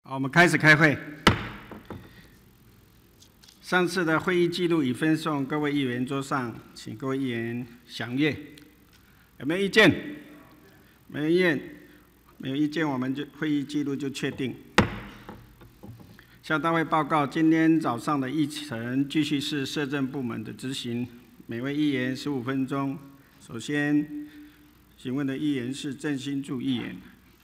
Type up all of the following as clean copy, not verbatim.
好，我们开始开会。上次的会议记录已分送各位议员桌上，请各位议员详阅。有没有意见？没有意见，没有意见，我们就会议记录就确定。向大会报告，今天早上的议程继续是社政部门的执行，每位议员15分钟。首先，询问的议员是郑兴柱议员。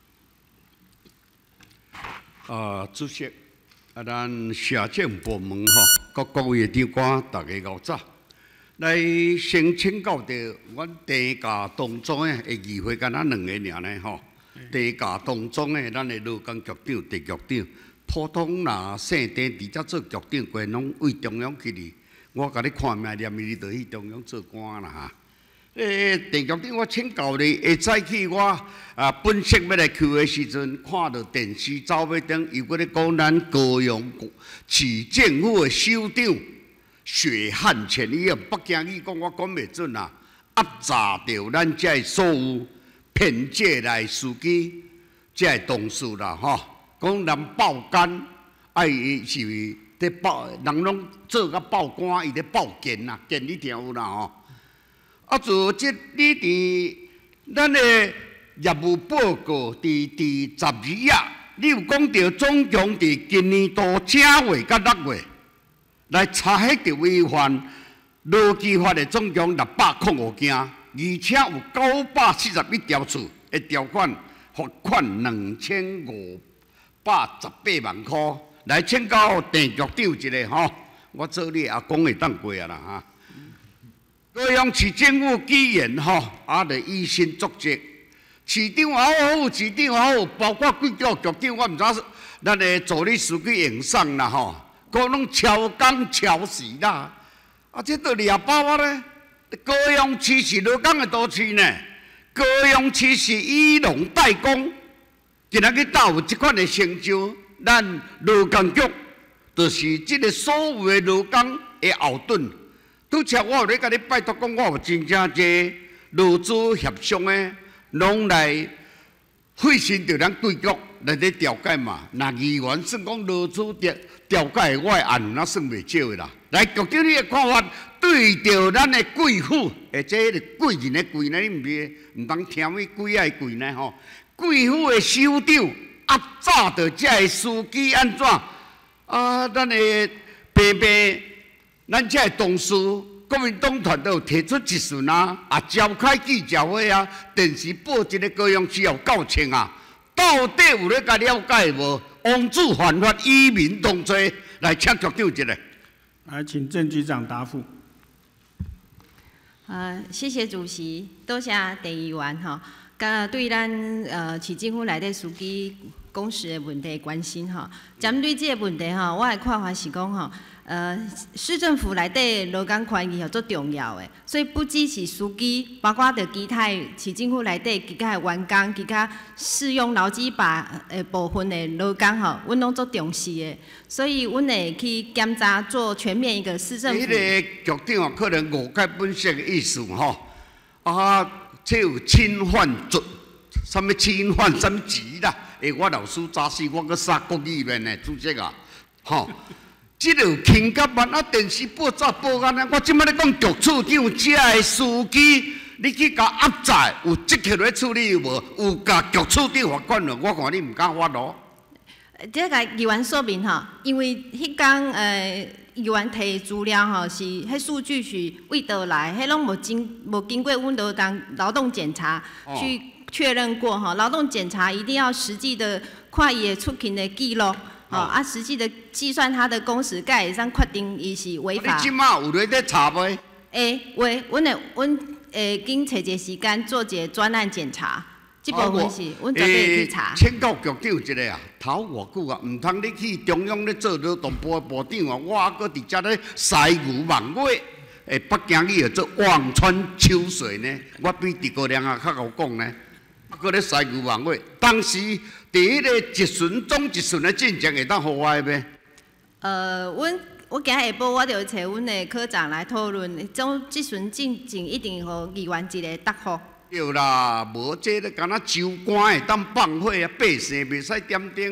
主席，咱社政部门各位长官，大家午早。来先请教到阮地价当中的议会，敢若2个尔呢吼。地价当中的咱的罗江局长、地局长，普通若姓丁直接做局长，规拢为中央去哩。我甲你看命念，你就去中央做官啦哈。地局长，我请教你，下早起我本色要来去的时阵，看到电视走马灯，又搁咧讲咱高雄市政府的首长血汗钱，伊用北京语讲，我讲袂准啊，压榨着咱遮所有骗借来司机，遮同事啦吼，讲人爆肝，伊是伫爆，人拢做甲爆肝，伊咧爆剑呐，剑你听有啦吼。自即你伫咱的业务报告伫12啊，你有讲到总共伫今年度正月甲6月来查迄条违反劳基法的总共605件，而且有941条处的条款，罚款2518万块。来请教郑局长一个吼，我做你阿公会当过啊啦哈。高雄市政府既然就以身作则，市长也好，市长也好，包括几个局长，我毋知咱的助理司机用送啦吼，讲拢超工超时啦，这都掠包啊咧！高雄市是劳工的都市呢，高雄市是以农代工，今仔日倒有即款的成就，咱劳工局就是即个所有的劳工的后盾。拄则我有咧甲你拜托讲，我有真正侪劳资协商的，拢来费心着咱贵局来咧调解嘛。那议员算讲劳资调解，我的案那算袂少的啦。来，局长你的看法，对着咱的贵妇，或者迄个贵人的贵呢，你毋通听咩贵爱贵呢吼？贵妇的首长压榨着遮个司机安怎？咱的平平。咱遮个同事，国民党团都有提出一顺啊，召开记者会啊，电视报一个高雄市有9千啊，到底有咧甲了解无？枉子犯法，与民同罪，来请局长一个。 来，请郑局长答复。 谢谢主席，多谢郑议员吼，对咱市政府内底司机工时的问题关心吼。针对这个问题吼，我的看法是讲吼。市政府内底劳工权益足重要的，所以不只是司机，包括着其他市政府内底其他员工、其他适用劳基法的部分的劳工吼，阮拢足重视的，所以阮会去检查做全面一个市政府。迄个局长可能误解本色的意思吼，这有侵犯罪，什么侵犯什么罪啦？我老师早时我搁杀国语面的主席啊，吼。即个轻甲慢电视报纸报安尼，我即摆咧讲局处长遮个司机，你去甲压榨，有积极咧处理无？有甲局处长罚款无？我看你毋敢罚咯。 这个议员说明吼，因为迄天议员提资料吼，是迄数据是为倒来，迄拢无经过阮劳动检查去确认过吼。劳动检查一定要实际的看伊的出勤的记录。实际的计算他的工时，才会当确定伊是违法。 你即马有咧查袂？ 阮会紧找一个时间做一个专案检查，这部分是阮绝对去查。 请教局长一个啊，头偌久啊，毋通你去中央咧做劳动部的部长啊，我搁伫遮咧西牛望月，北京语叫做望穿秋水呢。我比诸葛亮啊较好讲呢，搁咧西牛望月，当时。第一个一顺总一顺的进程会当好我袂？ 我今日下晡我就找阮的科长来讨论，总一顺进程一定互议员一个答复。 对啦，无这咧敢若州官会当放火啊，百姓袂使点灯，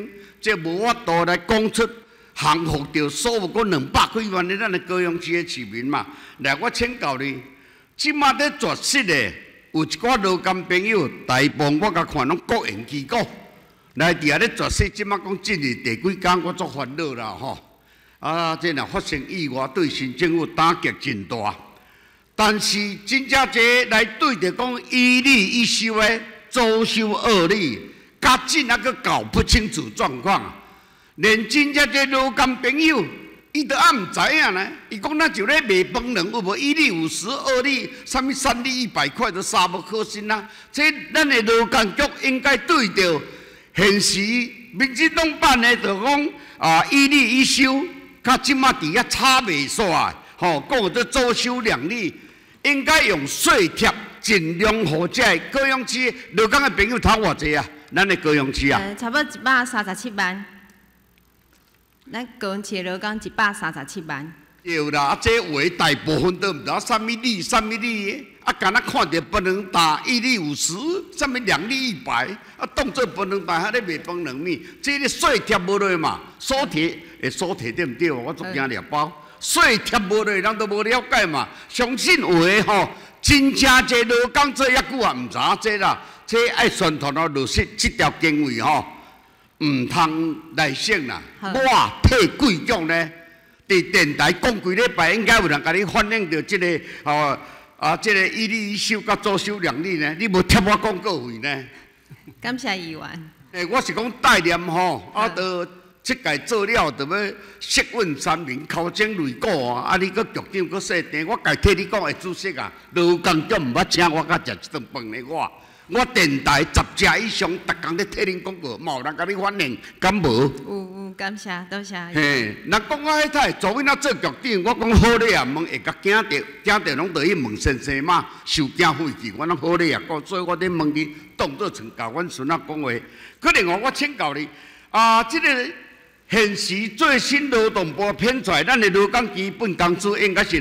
这无法度来讲出降服到所有嗰200几万的咱的高雄市的市民嘛。来，我请教你，即马在绝食的有一寡劳工朋友，大部分我甲看拢国营机构。来，伫遐咧绝食，即马讲进去第几天，我足烦恼啦吼。这若发生意外，对新政府打击真大。但是真正这来对着讲一例一休的周休2例，甲真还佫搞不清楚状况，连真正这劳工朋友，伊都也毋知影呢。伊讲咱就咧卖饭卵，有无1例50、2例，啥物3例100块都三不可信啊！这咱的劳工局应该对着现时民进党办的，就讲1例一休。甲即马伫遐差袂煞，讲这周休2例，应该用税贴尽量互这高雄市劳工的朋友讨偌济啊？咱的高雄市啊？ 差不多137万，咱高雄市的劳工137万。 对啦，这话大部分都毋知啥物理，敢若看到不能打1例50，啥物2例100，当做不能打，遐咧卖饭卵面，这个税贴无落嘛，所贴对毋对？我足惊了包，税贴无落，人都无了解嘛。相信有诶吼，真正这劳工做遐久啊，毋知影这啦，这爱宣传哦，落实这条经纬吼，毋通来省啦。我替贵局呢，伫电台讲几礼拜，应该有人甲你反映到这个这个1例一休甲周休2例呢，你无贴我广告费呢？ 感谢议员。 我是讲概念吼，都这届做了，就要息问三明，口精擂鼓啊！你个局长个说定，我家替你讲的主席啊，劳工局毋捌请我甲食一顿饭的我电台10只以上，逐工咧替恁广告，嘛有人甲你反映，敢无？ 有，感谢，多谢。 嘿，人讲我迄太做囡仔做局长，我讲好咧啊，问会甲惊着拢着去问先生嘛，受惊费去，我拢好咧啊，所以我咧问你，当作像甲阮孙仔讲话。可另外我请教你，这个现时最新劳动部编出来，咱的劳工基本工资应该是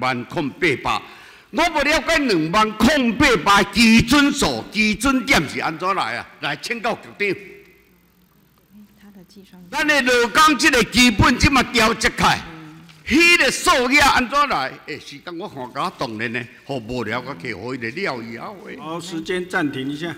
20800。我不了解20800基准数、基准点是安怎来啊？来请教局长。咱的劳工这个基本即嘛调节开，迄个数额安怎来？时间我看甲当然呢，互无聊我去互伊个了以后。 好，时间暂停一下。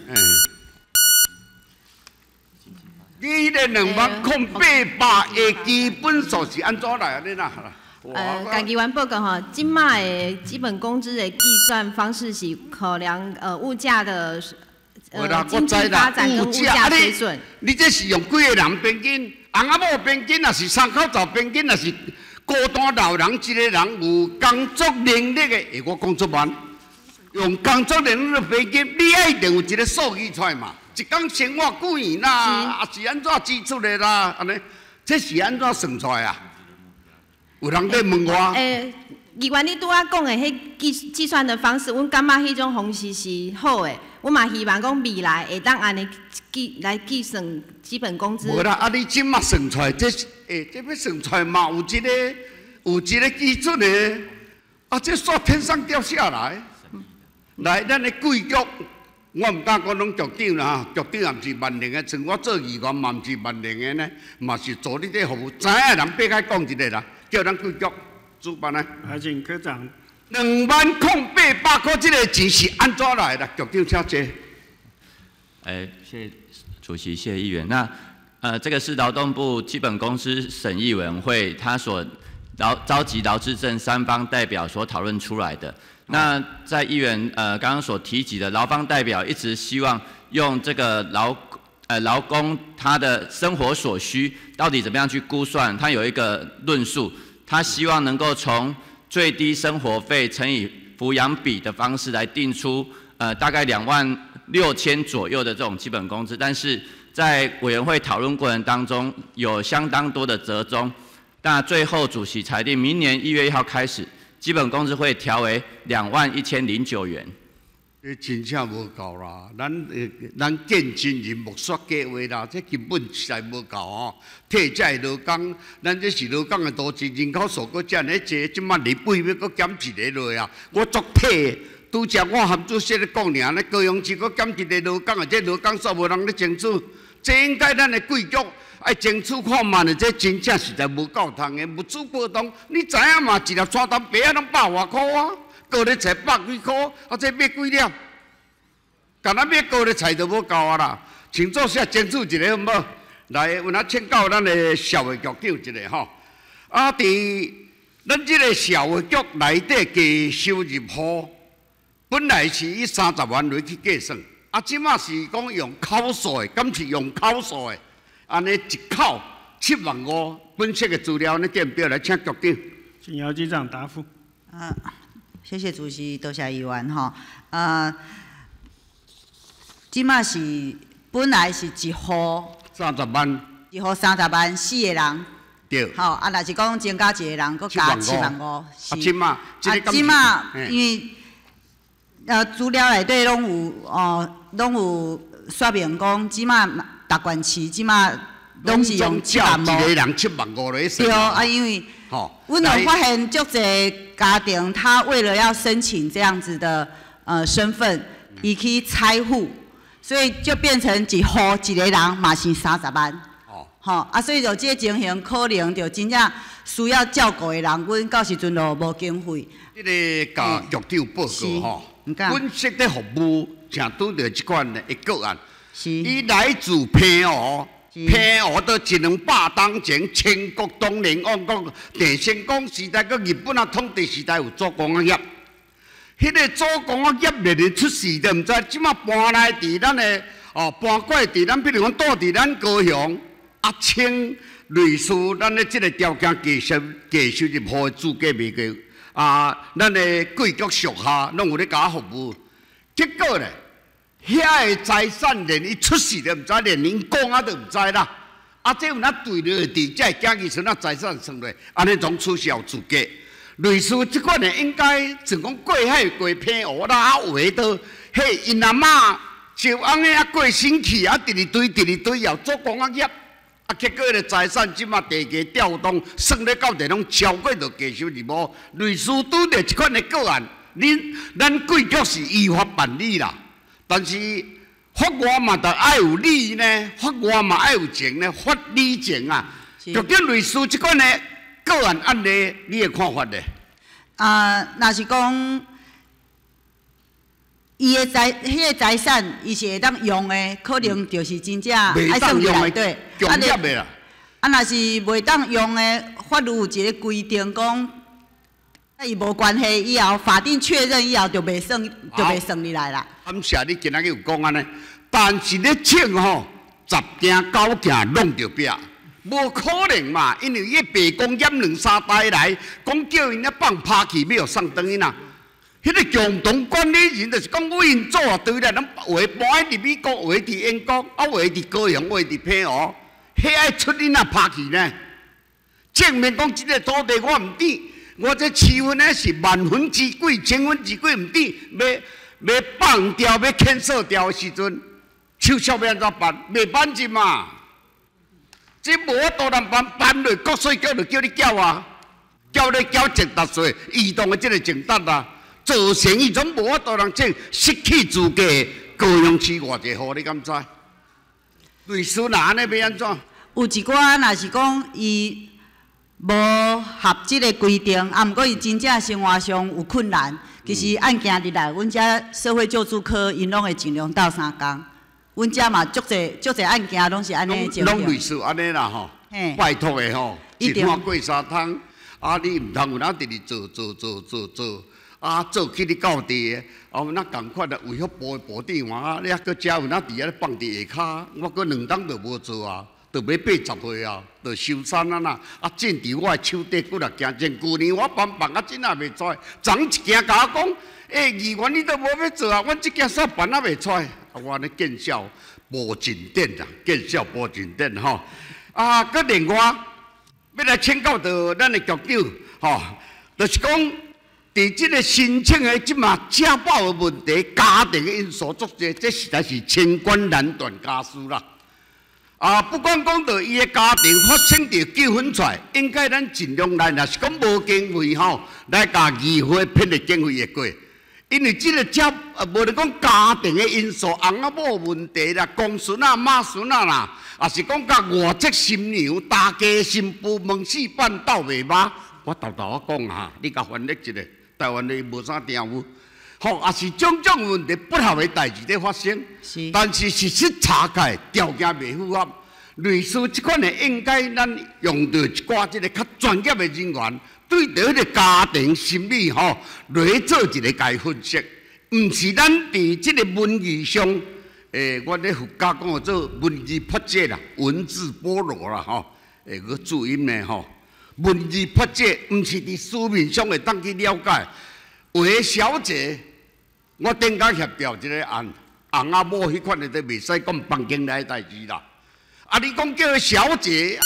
你的20800的基本数是安怎来啊？你呐？ 甲议员报告吼，即卖的基本工资的计算方式是考量物价的经济发展跟物价水准。 你这是用几个人平均？翁仔某平均也是3口罩平均，也是孤单老人一个人有工作能力的，我讲出版用工作能力的平均，你一定有一个数据出来嘛？一天生活几元啦？也是安怎支出的啦？安尼，这是安怎算出来啊？有人在问我。 议员，你拄仔讲的迄计算的方式，阮感觉迄种方式是好的。我嘛希望讲未来会当安尼来计算基本工资。无啦，你即马算出来，这要算出来嘛，有一个基准的，这煞天上掉下来。来，咱的贵局，我毋敢讲拢局长啦，局长也毋是万能的，像我做议员嘛毋是万能的呢，嘛是做你这服务。知影人别开讲一个啦，叫咱贵局主办呢。 来，请科长。 20800块这个钱是安怎来的？局长请坐。 谢谢主席，谢谢议员。那这个是劳动部基本工资审议委员会他所召集劳资政三方代表所讨论出来的。那在议员刚刚所提及的，劳方代表一直希望用这个劳工他的生活所需到底怎么样去估算，他有一个论述，他希望能够从最低生活费乘以抚养比的方式来定出大概26000左右的这种基本工资，但是在委员会讨论过程当中有相当多的折中，那最后主席裁定明年1月1号开始，基本工资会调为21009元。 真正无够啦！咱见真人莫说假话啦，这根本实在无够哦。替这劳工，咱这是劳工的都市人口数个这样济，即马2倍要搁减一个落啊！我足替，拄则我含主席咧讲尔，咧高雄市搁减一个劳工啊，这劳工数无人咧争取，这应该咱的贵局爱争取看慢的，这真正实在无够通的。物资波动，你知影嘛？一粒山丹白啊，拢100外箍啊，高丽菜100几箍，啊，这买几粒？干那买高丽菜都无够啊啦！请做下争取一个好唔好？来，有哪请教咱的社会局长一个吼。啊，伫咱这个社会局内底加收入户，本来是以30万来去计算，啊，即马是讲用口数的，敢是用口数的？安尼一口7万5，本色的资料呢电表来请局长。 请姚局长答复。 谢谢主席，多谢议员吼。即马是本来是一户 30万， 一户30万，4个人。 对。 好，啊，若是讲增加一个人，佮加7万5。 啊，即马， 即马因为资料内底拢有说明讲，即马达官市即马拢是用7万5。 一个人7万5来算。 对啊，因为阮有发现足侪家庭，他为了要申请这样子的身份，伊去拆户，所以就变成一户一个人嘛是30万。所以就这情形，可能就真正需要照顾的人，阮到时阵就无经费。 这个甲局长报告吼，本色的服务正拄到即款的个案，伊来自平湖。平湖到100-200当前，全国东联王国电信公时代，佮日本统治时代有做工业业，迄个做工业业连出事都毋知，即马搬来伫咱的搬过来伫咱，比如讲住伫咱高雄。请类似咱的这个条件加收入户的资格袂过咱的贵局属下拢有咧甲服务，结果咧，遐个财产连伊出事都毋知，连因讲都毋知啦。这有哪对落地，才会惊伊存财产算落，安尼总取消资格。类似即款的，应该就讲过海过平湖啦，话到迄因阿嬷就安尼过身去第二堆要做工业。结果咧财产即马地价调动，算咧到地拢超过着价收入无。类似拄着即款的个案，咱贵局是依法办理啦。但是法外嘛，得爱有理呢，法外嘛爱有情呢，法理情啊。局长类似即款的个案案例，你的看法呢？ 若是讲。伊个迄个财产，伊是会当用的，可能就是真正爱算入内底。 强业的啦。 若是袂当用的，法律有一个规定讲，伊无关系，以后法定确认以后就袂算入来啦。 感谢你今仔日有讲安尼，但是咧请吼10件9件弄着壁，无可能嘛，因为伊白宫验2-3台来，讲叫因咧放拍去，要送转去呐。迄个共同管理人就是讲，运作对啦，咱话搬伫美国，话伫英国，话伫高雄，话伫平湖，迄爱出恁啊拍去呢？证明讲即个土地我毋值，我这市分呢是万分之几、千分之几毋值，要放掉、要牵涉掉的时阵，手续要安怎办？袂办进嘛？这无法度人办落国税局就叫你缴啊，缴你缴净值税，移动的即个净值啊。做生意总无法度人证失去资格，高雄市偌济户你敢知？类似那安尼要安怎？ 有一寡若是讲伊无合即个规定，毋过伊真正生活上有困难，其实案件入来，阮遮社会救助科因拢会尽量斗3工。阮遮嘛足侪案件拢是安尼情形。 拢类似安尼啦吼，拜托的吼，一碗过3汤，你毋通有哪直直做。做起你到地的，那共款的卫福部的部长你还搁遮有哪伫遐放伫下骹，我搁2档就无做啊，就要80岁啊，就收山啊呐，种伫我的手底，搁来行前去年我办真也袂出来，昨一件甲我讲，议员你都无要做啊，阮即件煞办也袂出来，我安尼见效无进展啦，见效无进展吼，搁另外要来请教到咱的局长吼，就是讲。伫即个申请的即嘛家暴的问题，家庭的因素足多，这实在是千关难断家事啦。不管讲到伊的家庭发生着纠纷出来，应该咱尽量来，若是讲无经费吼，来甲议会编的经费会过。 因为这个遮无论讲家庭的因素，翁仔某问题啦，公孙啊、妈孙啊啦，也是讲甲外籍新娘、大家新妇问四办斗袂捌，我豆豆讲哈，你甲翻译一下，台湾的无啥定有。吼，也是种种问题不好的代志在发生，但是事实查解条件未符合。类似这款的，应该咱用到一寡这个较专业的人员，对着迄个家庭心理吼来做一个解分析，毋是咱伫这个文艺上，我咧佛家讲做文字破解啦，文字菠萝啦吼，个注音呢吼，文字破解毋是伫书面上会当去了解。韦小姐，我顶下协调一个案，翁仔某迄款的都袂使讲房间内代志啦。啊，你讲叫小姐？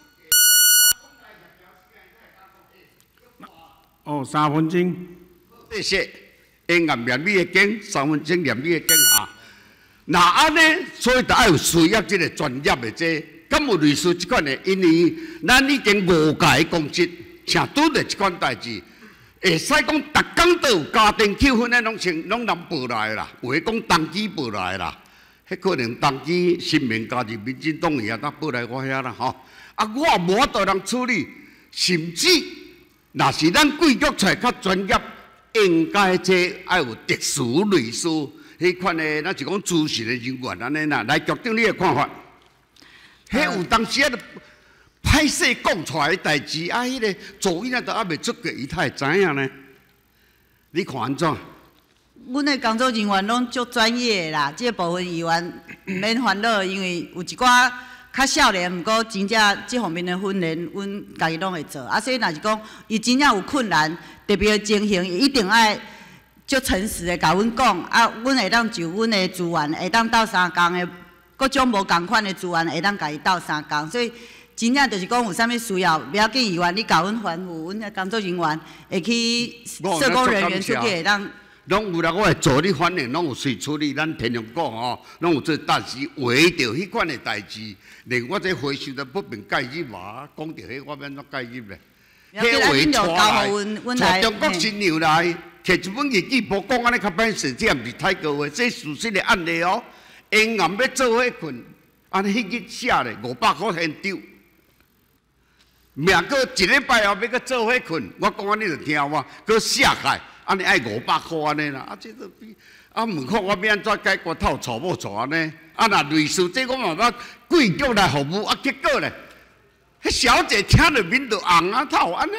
哦，3分钟。 谢谢。因按念米的经，3分钟念米的经啊。那安尼，所以就要有需要这个专业的这，敢有类似这款的？因为咱已经5届公职，请拄着这款代志。会使讲，逐工都有家庭纠纷的，拢人报来啦，有诶讲登记报来啦，迄可能登记新民加入民进党也当报来我遐啦吼。啊，我无法度人处理，甚至若是咱贵局出来较专业，应该这要有特殊类似迄款的，咱是讲资深的人员安尼啦。来，局长你的看法？迄有当时啊。歹势讲出来的代志，啊，迄个做囡仔都还未出过，伊才会知影呢。你看安怎？ 阮的工作人员拢足专业啦，这部分议员毋免烦恼，因为有一寡较少年，毋过真正这方面的训练，阮家己拢会做。啊，所以若是讲伊真正有困难，特别的情形，伊一定爱足诚实的甲阮讲，啊，阮会当就阮的资源，会当斗相共的，各种无共款的资源，会当甲伊斗相共，所以。真正就是讲有啥物需要，不要紧，议员你甲阮吩咐，阮的工作人员会去社工人员出去会当。 拢有啦，我会做你反应，拢有随处理。咱天龙讲吼，拢有做，但是为着迄款的代志，连我这回收都不便介入嘛。讲着迄，我免怎介入咧？迄话带来，中国新娘来，摕一本日记簿讲安尼较歹势，这毋是太高话，这事实的案例哦。因暗要做伙困，安尼迄日写咧500块现丢。命过一礼拜后要搁做伙困，我讲安尼就听我，搁写开，安尼爱500块安尼啦。啊，这都比啊问看我要安怎解决透错无错安尼？啊，若类似这我嘛要贵局来服务，啊结果咧，迄小姐听着面就红啊透安尼。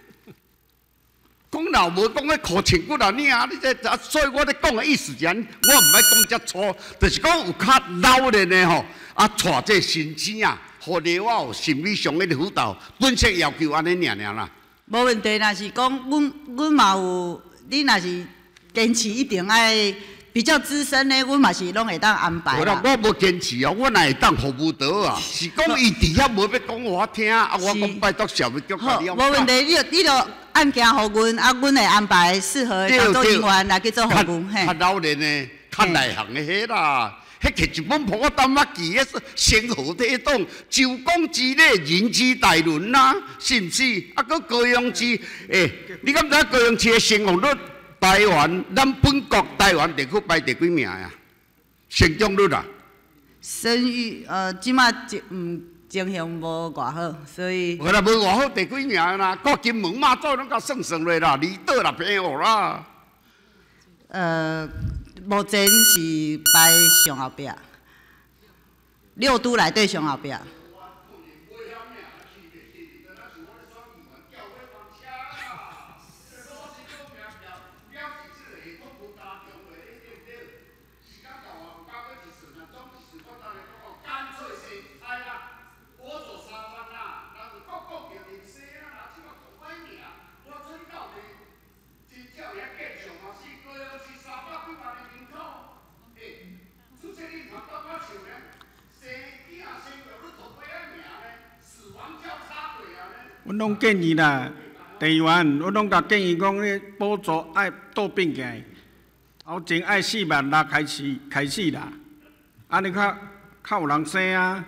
讲老无讲迄苦情骨啦，你啊，你这啊，所以我咧讲的意思是，我唔爱讲遮粗，就是讲有较老练的吼，啊，带这新生啊。互你我有心理上的辅导，本色要求安尼尔啦。 无问题，若是讲阮嘛有，你若是坚持一定爱比较资深的，阮嘛是拢会当安排啦。 我无坚持啊，我哪会当服务到啊？是讲伊伫遐无要讲我听，啊，我讲拜托社会局甲你。 无问题，你就按件互阮，啊，阮会安排适合的工作人员来去做服务。 较老练的，较内行的迄啦。迄摕一本簿，我淡仔记，迄是先河体党，周公之礼，人之大伦啦，是毋是？啊，搁高雄市，你敢知高雄市的生育率，台湾咱本国台湾地区排第几名呀？成长率啊？ 生育即马情形无偌好，所以。 无啦，无偌好，第几名啦？国金门马祖拢甲算落啦，离岛啦偏好啦。 目前是排上后壁，6都内底上后壁。 阮拢建议啦，地员，阮拢甲建议讲，咧补助爱倒变起来，后前爱4万6开始啦，安尼较有人生啊。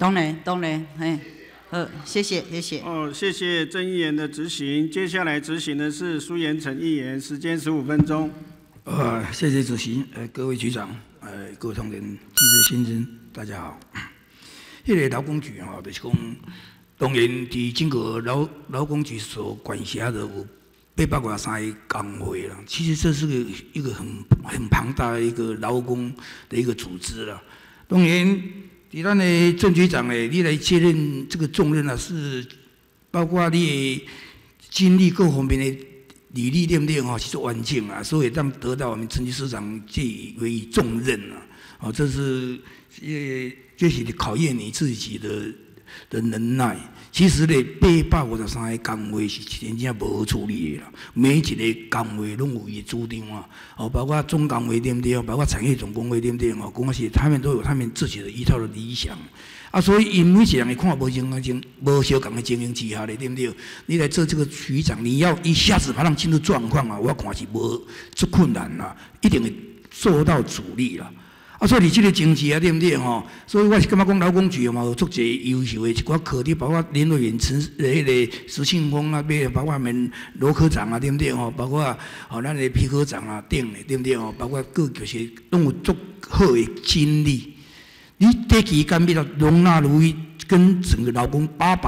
当然，哎，好，谢谢。 哦，谢谢郑议员的执行。接下来执行的是苏延成议员，时间15分钟。 谢谢主席，各位局长，各位同仁、记者先生，大家好。迄个劳工局就是讲，当然伫整个劳工局所管辖的有823个工会啦。其实这是一个很庞大的一个劳工的一个组织啦。当然，伫咱的郑局长你来接任这个重任是包括你的经历各方面的履历对不对其实完整啊，所以让得到我们陈局市长寄予重任啊，这是考验你自己的能耐。其实咧，853个工会是真正无好处理的啦。每一个工会拢有伊的主张啊，包括总工会对不对？包括产业总工会对不对？讲是他们都有他们自己的一套的理想。所以因为一个人看无相共的经营之下咧，对不对？你来做这个局长，你要一下子把人进入状况我看是无这困难啦，一定会受到阻力啦。所以你这个经济对不对所以我是感觉讲劳工局有足侪优秀的一寡课题，包括联络员石庆峰包括我们罗科长对不对包括咱的皮科长等的对不对包括各就是拢有足好的经历。你短期间要容纳如意跟整个劳工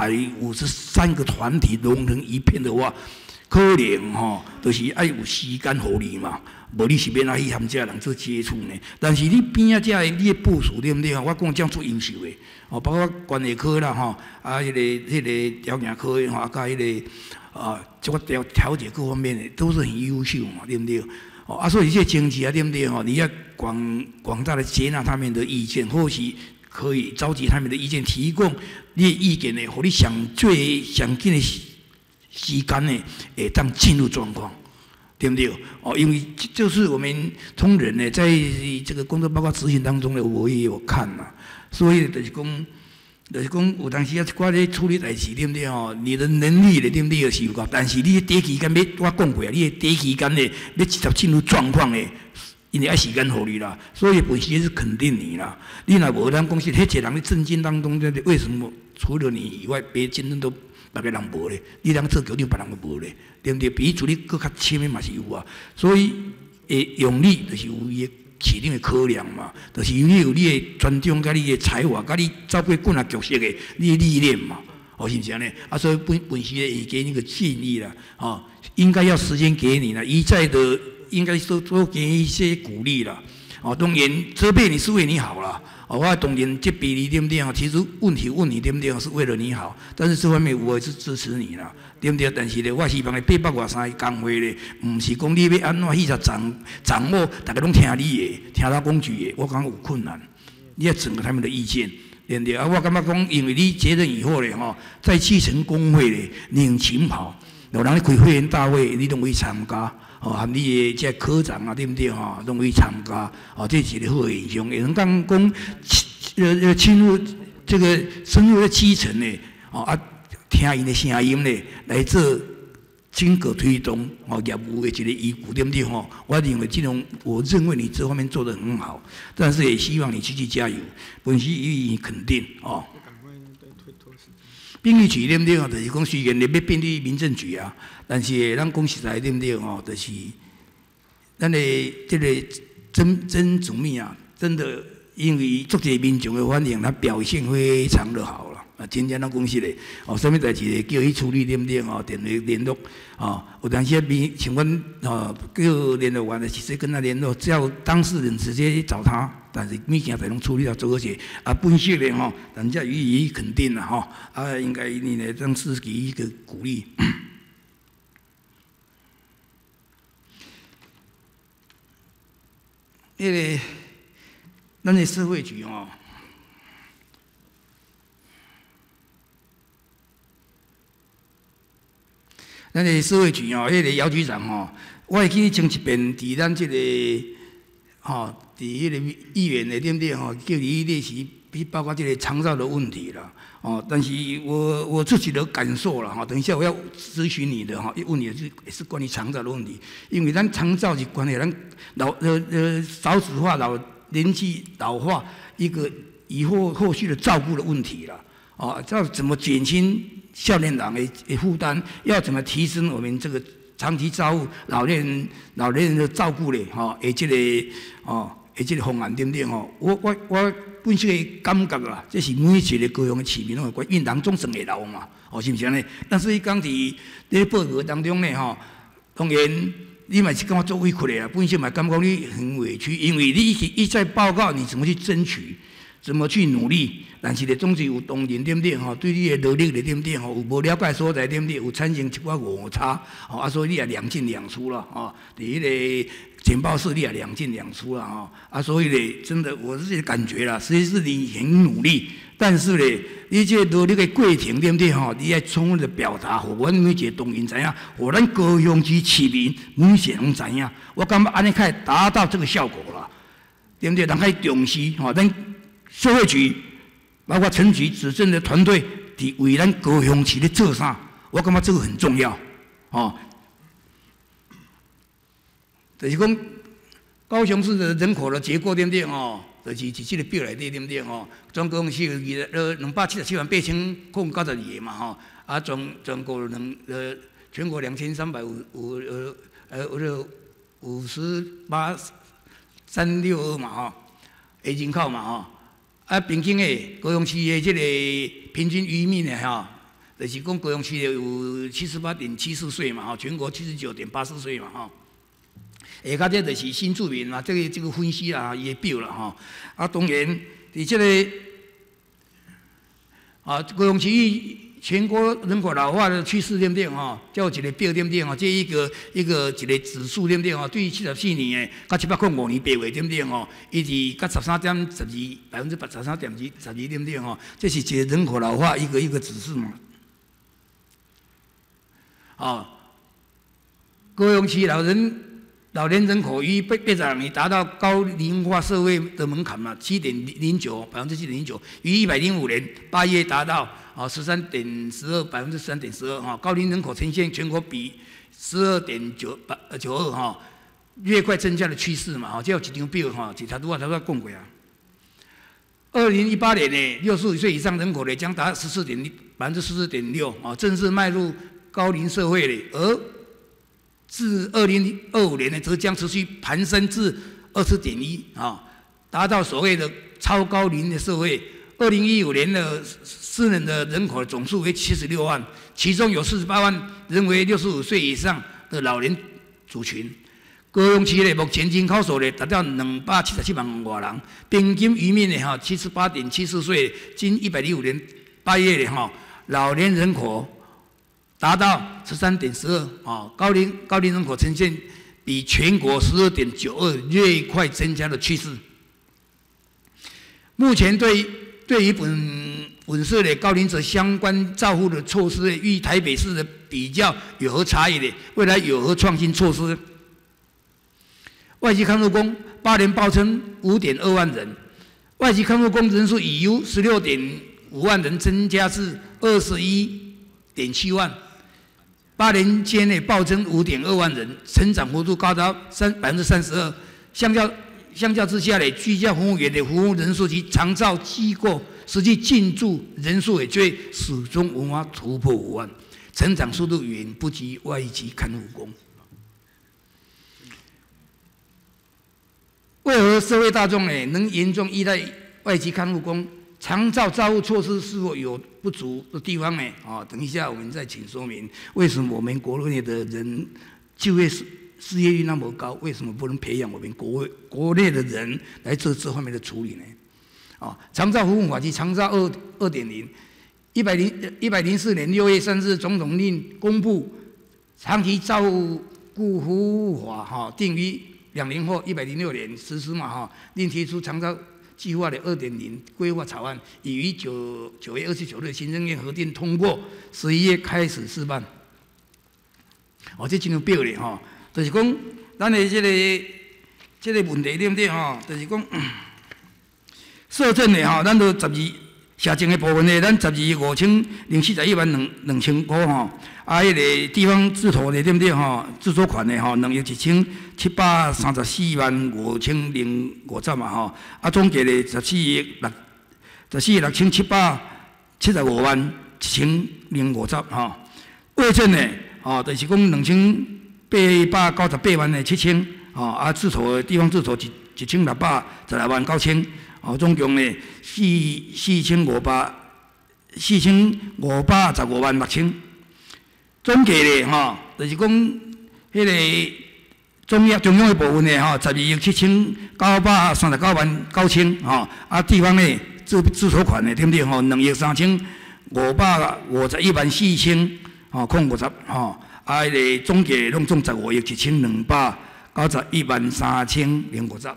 853个团体融成一片的话，可能就是要有时间互你嘛。无你是免去和这人做接触呢，但是你边你的部署对不对我讲这样最优秀的包括管理科啦迄个调研科甲迄个这个调解各方面的都是很优秀嘛，对不对？所以这些经济对不对你要广大的接纳他们的意见，或许可以召集他们的意见，提供你的意见呢，互你上紧的时间呢，会当进入状况。对不对？因为就是我们同仁呢，在这个工作报告执行当中呢，我也有看嘛，所以就是讲有当时一寡咧处理代志，对不对你的能力咧，对不对是有够，但是你短期间我讲过啊，你短期间呢要直接进入状况呢，因为要时间互你啦，所以本身是肯定你啦。你若无咱公司，迄一个人咧震惊当中，为什么除了你以外，别竞争都？别个人无咧，你人做局长，别人都无咧，对不对？比处理搁较深的嘛是有啊，所以会用你就是有伊市场的考量嘛，就是你有你的专长、甲你的才华、甲你走过几啊角色的你的历练嘛，是不是安尼？所以本时也给你个建议啦，应该要时间给你了，一再的应该多给一些鼓励啦，当然责备你是为你好啦。我当然责备你对不对其实问题问你对不对是为了你好，但是这方面我也是支持你啦，对不对？但是呢，我希望823个工会呢，唔是讲你要安怎去掌握，大家拢听你的，听劳工局的，我讲有困难，你要整合他们的意见，对不对？我感觉讲，因为你接任以后呢，在基层工会呢，领勤跑，有人开会员大会，你拢会参加。和你的这科长对不对拢会参加，这是一个好的现象，也能讲侵入这个深入基层呢，听因的声音呢，来做整个推动业务的一个依据，对不对我认为我认为你这方面做得很好，但是也希望你继续加油，本席予以肯定编译局对不对就是讲虽然你要编译民政局啊，但是咱讲实在对不对就是咱的这个曾主秘真的因为足侪民众的反应，他表现非常的好了。真正咱讲实嘞，什么代志叫伊处理对不对电话联络有当时像阮叫联络员的，其实跟他联络，只要当事人直接找他。但是物件才能处理到做些本色咧人家予以肯定啦应该你呢当是给一个鼓励。咱的社会局咱的社会局姚局长我会去前一遍伫咱这个伫迄个议员的对不对叫你列席，包括这个长照的问题啦但是我自己的感受啦等一下我要咨询你的问你也是关于长照的问题，因为咱长照是关于咱少子化年纪老化一个以后续的照顾的问题了。要怎么减轻少年人的负担？要怎么提升我们这个长期照顾老年人的照顾咧？这个方案对不对？我本身的感觉啦，这是每一个高雄的市民拢会，因人总算会老嘛，是不是安尼？但是伊讲伫报告当中呢，当然你嘛是感觉做委屈的啊，本身嘛感觉你很委屈，因为你一再报告你怎么去争取，怎么去努力，但是咧总是有同仁对不对？对你的努力咧对不对？有无了解所在对不对？有产生一寡误差，所以你也两进两出了伫迄个简报室你也两进两出了所以咧真的我是感觉啦，实际是你很努力，但是咧你这努力的过程对不对？你要充分的表达，互阮每一个同仁知影，互咱高雄市市民每一个人知影，我感觉安尼可以达到这个效果啦，对不对？人可以重视咱社会局包括陈局执政的团队，伫为咱高雄市咧做啥？我感觉这个很重要就是讲高雄市的人口的结构对不对？就是这个表内底对不对？总共是277万8092个嘛全国2358,362嘛的人口嘛平均诶高雄市的这个平均余命呢就是讲高雄市有78.74岁嘛全国79.84岁嘛下加这就是新住民啦，这个分析啦，伊的表啦当然，伫这个高雄市全国人口老化的趋势对不对？叫一个表对不对？这一个指数对不对？对74年诶，到705年8月对不对？伊是到13.12%，12%对不对？这是一个人口老化一个指数嘛。高雄市老年人口于80年达到高龄化社会的门槛嘛，7.09%，于105年8月达到13.12%，高龄人口呈现全国比12.92%，越快增加的趋势嘛，这有一张表是头拄仔讲过啊。2018年呢，65岁以上人口呢将达14.6%，正式迈入高龄社会了，而至2025年呢，则将持续攀升至20.1%，达到所谓的超高龄的社会。2015年的私人的人口总数为76万，其中有48万人为65岁以上的老年族群。高雄市呢，目前人口数呢达到277万多人，平均余命呢78.74岁，经105年8月呢老年人口达到13.12%，高龄人口呈现比全国12.92%越快增加的趋势。目前对于本市的高龄者相关照护的措施，与台北市的比较有何差异呢？未来有何创新措施？外籍看护工8年报称5.2万人，外籍看护工人数已由16.5万人增加至21.7万。8年间内暴增5.2万人，成长幅度高达32%。相较之下呢，居家服务员的服务人数及长照机构实际进驻人数也却始终无法突破5万，成长速度远不及外籍看护工。为何社会大众呢能严重依赖外籍看护工？长照照护措施是否有不足的地方呢？等一下我们再请说明为什么我们国内的人就业失业率那么高，为什么不能培养我们国内的人来做这方面的处理呢？长照服务法及长照2.0，104年6月3日总统令公布长期照顾服务法，定于2年后106年实施嘛，另提出长照计划的2.0规划草案，已于9月29日行政院核定通过，11月开始试办。这真有表咧就是讲咱的这个问题对不对就是讲社政的咱都社政的部分呢，咱12亿5,041万2,000块迄个地方自筹的对不对自筹款的2,1,734万5,050嘛总计的14亿 14,775万1050吼。卫生呢，就是讲2898万的7,000，自筹的地方自筹1,616万9,000，总共呢4,515万6,000。总计呢，就是讲迄个中央的部分呢，12,739万9,000，地方呢自筹款呢，对不对？2,3,551万4,000，控50，迄个总计拢总15,1,291万3,050。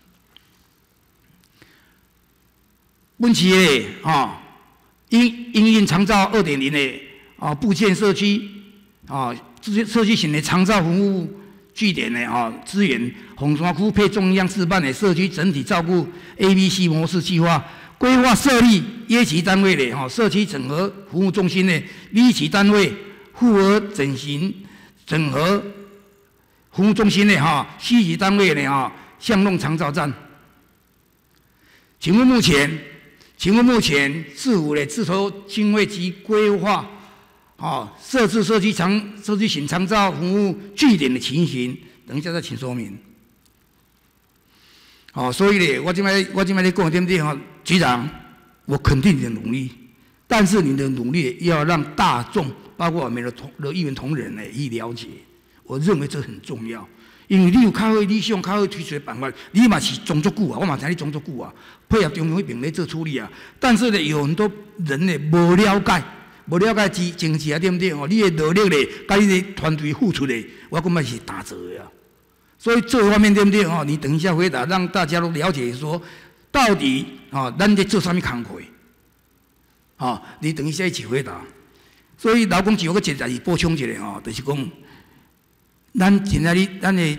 本期的因应长照2.0的部件社区社区型的长照服务据点的资源，红山区配中央示范的社区整体照顾 ABC 模式计划，规划设立约期单位的社区整合服务中心的立期单位复合整合服务中心的续期单位的巷弄长照站。请问目前市府的自筹经费及规划，设置社区型长照服务据点的情形，等一下再请说明。所以呢，我今摆在讲对不对？局长，我肯定你的努力，但是你的努力要让大众，包括我们的议员同仁呢，去了解。我认为这很重要。因为你有较好理想、较好推出的办法，你嘛是种足久啊，我嘛知你种足久啊，配合中央迄边咧做处理啊。但是呢，有很多人呢无了解政治啊，对不对？你的努力咧，甲你的团队付出咧，我感觉是打折的啊。所以这方面对不对？你等一下回答，让大家都了解说，到底咱在做啥物工课？你等一下一起回答。所以劳工局有个一个补充一下就是讲。咱现在咱的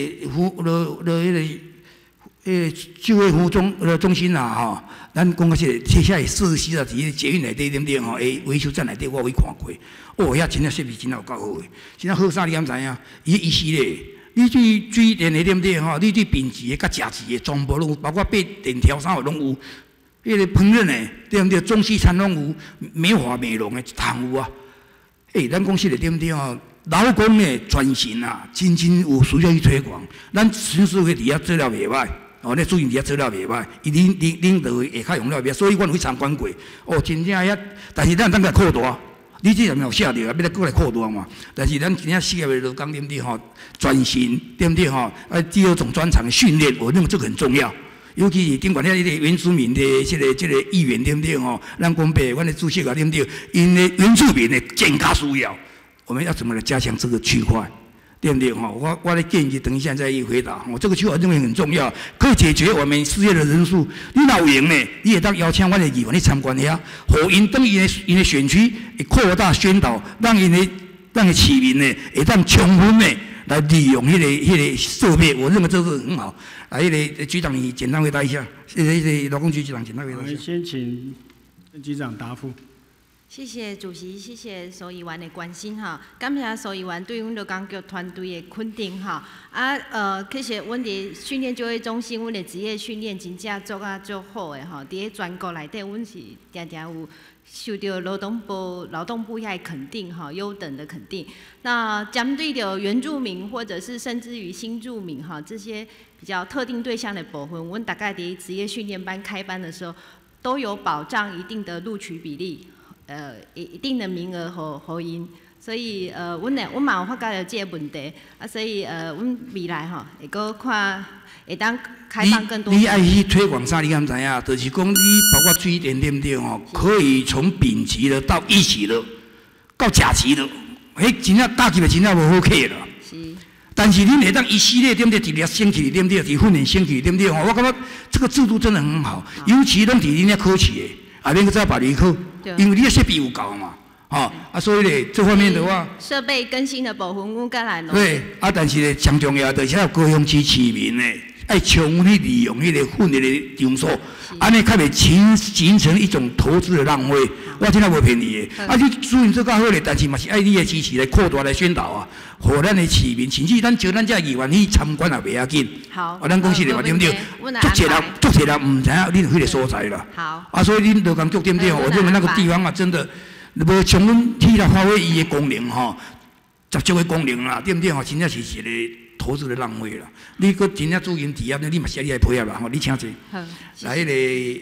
就业服务中心啦咱讲个是接下来设施啊，伫捷运内底对不对维修站内底我有看过，遐真正设备真有够好的，真正好啥你敢知影？医师咧，你对水电的对不对你对丙级的、甲甲级的全部拢有，包括备电条啥拢有，迄个烹饪的对不对？中西餐拢有，美发美容的一通有啊。咱公司的对不对劳工的转型啊，真有需要去推广。咱巡视会底下做了袂歹，那主任底下做了袂歹，伊领导下较用了袂，所以阮有去参观过。真正遐，但是咱当个扩大，你这有没有写着啊？要来过来扩大嘛？但是咱真正4个月就讲对不对转型对不对第二种专长的训练，我认为这个很重要。尤其是尽管遐原住民的这个议员对不对咱公北阮的主席啊对不对？因的原住民的健康需要。我们要怎么来加强这个区块，对不对？我的建议等一下再一回答。这个区块认为很重要，可以解决我们失业的人数。你若有闲呢，你也当邀请我的议员去参观遐，互因等因的选区会扩大宣导，让因的市民呢会当充分的来利用迄个设备。我认为这是很好。迄个局长，你简单回答一下。劳工局局长简单回答一下。 先请局长答复。 谢谢主席，谢谢苏议员的关心感谢苏议员对阮劳工局团队的肯定其实阮伫训练就业中心，阮的职业训练真正做啊足好的伫咧全国内底，阮是常常有受到劳动部遐肯定优等的肯定。那针对着原住民或者是甚至于新住民这些比较特定对象的部分，阮大概伫职业训练班开班的时候，都有保障一定的录取比例。一定的名额互因，所以阮嘛有发觉到这个问题所以阮未来会搁看会当开放更多。 你爱去推广啥？你敢知影？就是讲你包括水电对不对可以从丙级的到1级的，到甲级的，真正大级的真正无好客了。 是。 但是恁会当一系列对不对？直接升起对不对？伫训练升起对不对我感觉这个制度真的很好，尤其拢伫恁遐考试的，免去再办理考。因为你的设备有够嘛，所以呢，这方面的话， 设备更新的部分，阮再来努力。 对，但是呢，上重要的是要高雄市市民呢， 爱充分去利用迄个粉的场所，安尼较袂形成一种投资的浪费。我真正无骗你的。啊，你资源做较好咧，但是嘛是爱你的支持来扩大来宣导啊，互咱的市民，甚至咱招咱这议员去参观也袂要紧。 好。 啊，咱讲实话对不对？足侪人唔知影恁迄个所在啦。 好。 啊，所以恁都讲足对不对？我认为那个地方啊，真的无充分去来发挥伊的功能吼，十足的功能啦，对不对？吼，真正是一个投资的浪费啦。你搁真正主营抵押，你嘛是你来配合啦吼，你请坐。 好。 来，迄个。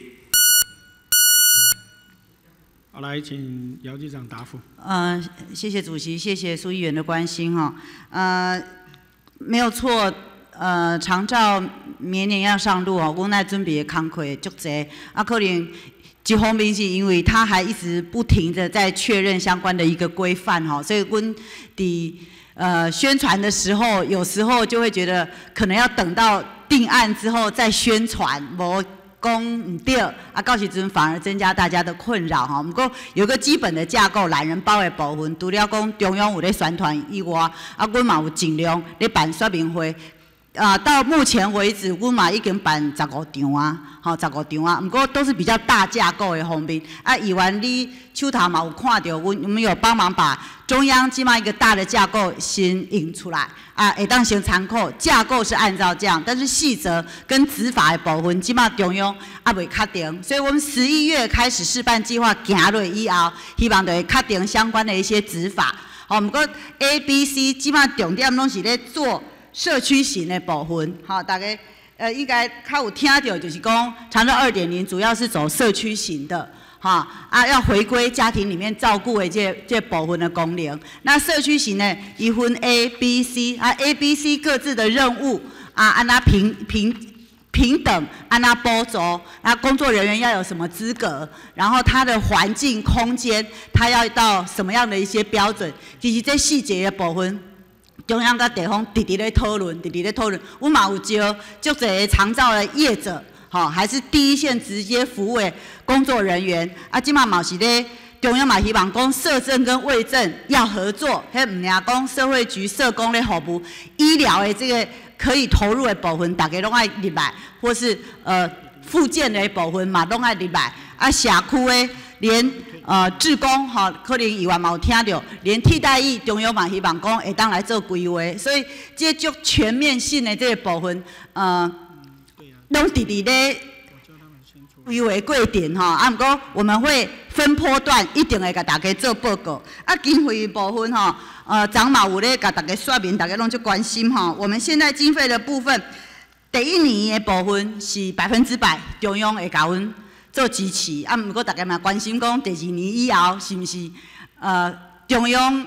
好，来，请姚局长答复。 谢谢主席，谢谢苏议员的关心哈。没有错，长照明年要上路哦，我那准备的工课足济，啊，可能一方面是因为他还一直不停的在确认相关的一个规范哈，所以阮伫宣传的时候，有时候就会觉得可能要等到定案之后再宣传，无。讲唔对，啊，到时阵反而增加大家的困扰哈。不过有个基本的架构，懒人包的部分，除了讲中央有咧宣传以外，啊，阮嘛有尽量咧办说明会。到目前为止，阮嘛已经办15场啊，吼，15场啊。不过都是比较大架构的方面。啊，议员你手头嘛有看到，我们有帮忙把中央起码一个大的架构先引出来。啊，会当先参考，架构是按照这样，但是细则跟执法的部分，起码中央还未确定，所以我们11月开始示范计划行落以后，希望就会确定相关的一些执法。好，不过 A、B、C 起码重点拢是咧做社区型的部分。好，大家应该较有听到，就是讲长照2.0主要是走社区型的。哈要回归家庭里面照顾的这部分的功能。那社区型呢，一分 A、B、C 啊 ，A、B、C 各自的任务啊，按它平等，按它补助。那工作人员要有什么资格？然后它的环境空间，它要到什么样的一些标准？其实这细节的部分，中央甲地方直直咧讨论，我嘛有招足侪长照的业者。好，还是第一线直接服务的工作人员啊，即马嘛是咧中央嘛希望讲社政跟卫政要合作，迄唔俩讲社会局社工咧服务，医疗的这个可以投入的部分，大家拢爱入来，或是复健的部分嘛拢爱入来，啊社区的连志工哈，可能以外嘛有听到，连替代役中央嘛希望讲会当来做规划，所以这就全面性的这个部分拢直直咧规划过程吼，啊，不过我们会分波段，一定会甲大家做报告。啊，经费部分吼，长嘛有咧甲大家说明，大家拢足关心吼。我们现在经费的部分，第一年的部分是100%中央会甲阮做支持，啊，不过大家嘛关心讲第2年以后是毋是中央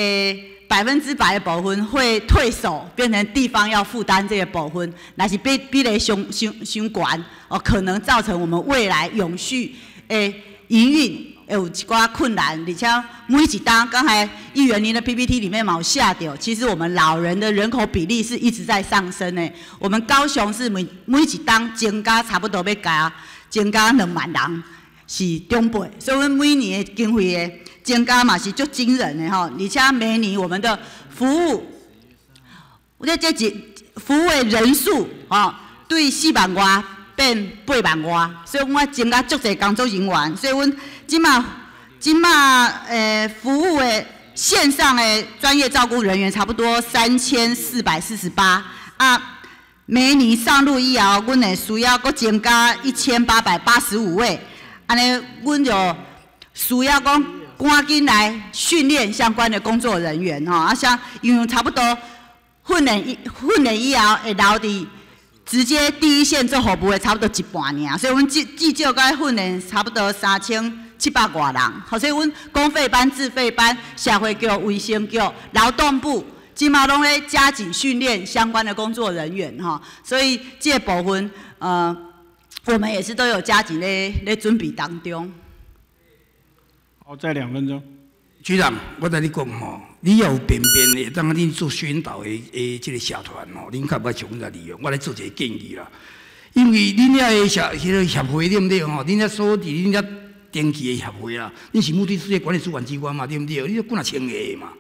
100%的部分会退守，变成地方要负担这个部分，那是比例相悬哦，可能造成我们未来永续营运有一寡困难，而且每一单刚才议员您的 PPT 里面嘛有写到，其实我们老人的人口比例是一直在上升的，我们高雄是每一单增加差不多要加增加2万人是中倍，所以我们每年的经费的增加嘛是足惊人的吼，而且每年我们的服务，服务的人数对4万外变8万外，所以我增加足侪工作人员，所以阮即马服务的线上的专业照顾人员差不多3448啊，每年上路以后，阮会需要阁增加1885位，安尼阮就需要讲赶紧来训练相关的工作人员吼，啊像因为差不多训练以后会留伫直接第一线做服务的差不多1半年，所以阮至少该训练差不多3700多人，好，所以阮公费班、自费班、社会局、卫生局、劳动部，即马拢咧加紧训练相关的工作人员哈，所以这部分我们也是都有加紧咧准备当中。 好，再2分钟。 局长，我甲你讲吼，你要有便的，当你做宣导的这个社团吼，恁较要充分利用。我来做一个建议啦，因为恁遐个协会对不对吼？恁遐所伫恁遐登记的协会啦，恁是目的事业管理主管机关嘛，对不对？你要管啊10个嘛，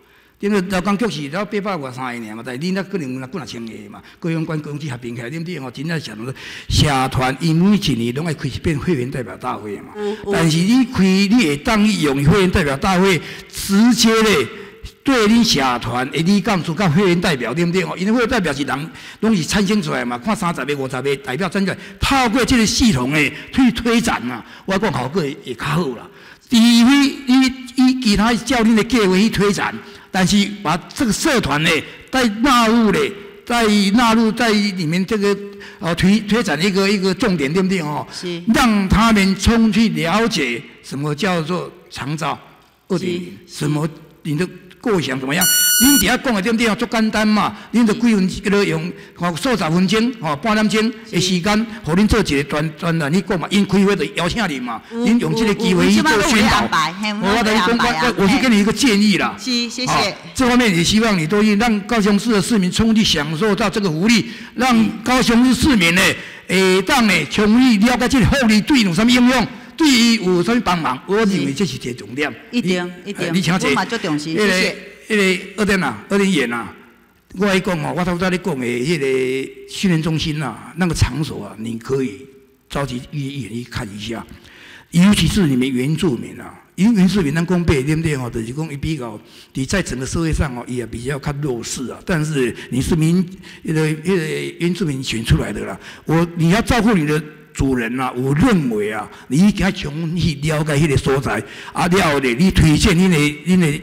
因为劳工局是了853个尔嘛，但是恁那可能有几千个嘛，各相关公司合并起来，对不对？吼，真正想说社团因每一年拢爱开一遍会员代表大会嘛。但是你开，你会当用会员代表大会直接咧对恁社团的理干事甲会员代表，对不对？吼，因为会员代表是人拢是产生出来嘛，看30个、50个代表产出来，透过这个系统诶去推展啊，我讲效果会较好啦。除非你其他照恁的计划去推展。但是把这个社团呢，再纳入在里面这个推展一个重点，对不对哦？ 是。 让他们充去了解什么叫做长照2.0，什么你的构想怎么样？恁底下讲的对不对？足简单嘛，恁就几分钟用数十分钟半点钟的时间，互恁做一个专栏去讲嘛。因开会就邀请你嘛，恁用这个机会去做宣导。我等于讲，我是给你一个建议啦。 是，谢谢。 这方面也希望你都让高雄市的市民充分享受到这个福利，让高雄市市民呢，当呢充分了解这个福利对有什么应用。对于有什么帮忙，我认为这是一个重点。 一定， 你请坐。 我嘛足重视，谢谢。 2点演啊，我来讲哦，我头先咧讲的迄个训练中心啊，那个场所啊，你可以召集议员去看一下，尤其是你们原住民啊，因为原住民咱讲白对不对哦？就是讲伊比较，你在整个社会上哦，也比较较弱势啊。但是你是原住民选出来的啦，你要照顾你的。主人啊，我认为啊，你应该充分去了解迄个所在，啊了后咧，你推荐恁的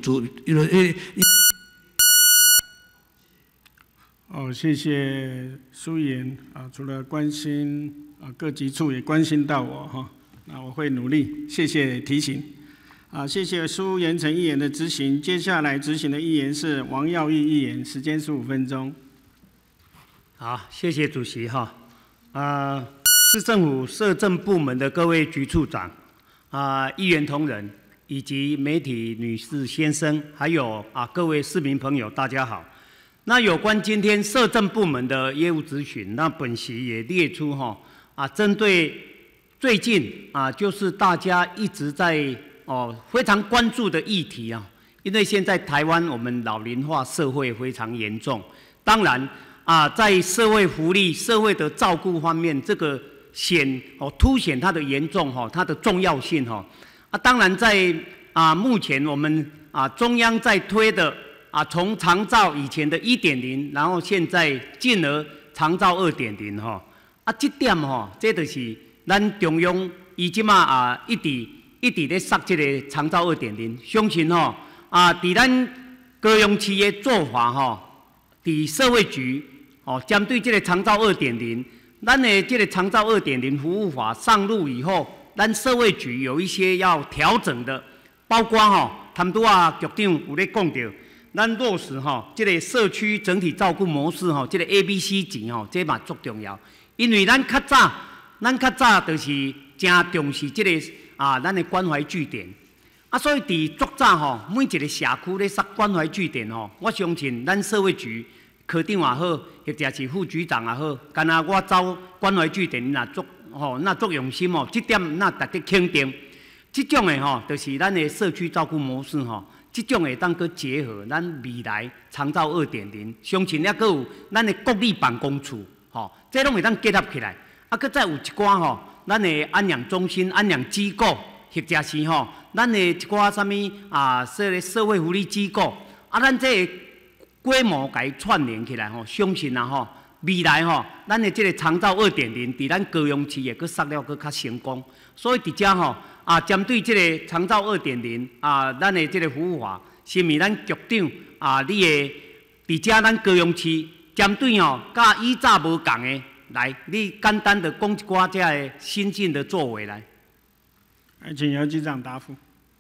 谢谢苏议员啊，除了关心各级处，也关心到我哈，那我会努力，谢谢提醒。谢谢苏延成议员的执行，接下来执行的议员是王耀义议员，时间15分钟。 好，谢谢主席哈，市政府社政部门的各位局处长、议员同仁以及媒体女士先生，还有各位市民朋友，大家好。那有关今天社政部门的业务咨询，那本席也列出针对最近就是大家一直在非常关注的议题啊，因为现在台湾我们老龄化社会非常严重，当然在社会福利、社会的照顾方面，这个凸显它的严重它的重要性当然在目前我们中央在推的从长照以前的1.0，然后现在进而长照2.0这点这就是咱中央伊即马一直咧塞这个长照2.0，相信伫咱高雄市的做法伫社会局针对这个长照2.0。咱的这个长照2.0服务法上路以后，咱社会局有一些要调整的，包括他们都局长有咧讲到，咱落实这个社区整体照顾模式这个 ABC 级这嘛足重要，因为咱较早就是真重视这个咱的关怀据点，所以伫足早每一个社区咧设关怀据点我相信咱社会局。科长也好，或者是副局长也好，干那我走关怀据点，那足用心这点那值得肯定。这种的就是咱的社区照顾模式这种会当去结合咱未来长照2.0，相信还有咱的国立办公处这拢会当结合起来。佫再有一寡咱的安养中心、安养机构，或者是咱的一寡啥物社会福利机构咱这个。规模甲伊串联起来相信未来咱的这个长照2.0，伫咱高雄市会佫杀了佫较成功。所以伫遮针对这个长照2.0咱的这个服务法，是咪咱局长你的伫遮咱高雄市针对甲以早无共的，来，你简单的讲一寡这个新进的作为来。 请姚局长答复。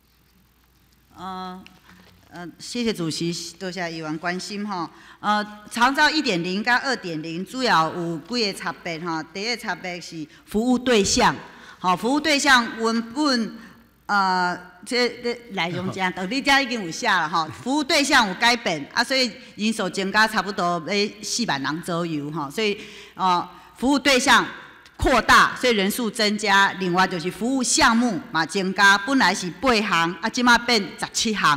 谢谢主席，多谢议员关心长照1.0甲2.0主要有几个差别第一个差别是服务对象，服务对象原本这内容真多，你遮已经有写了服务对象有改变所以人数增加差不多要4万人左右所以服务对象扩大，所以人数增加。另外就是服务项目嘛增加，本来是8项，即马变17项。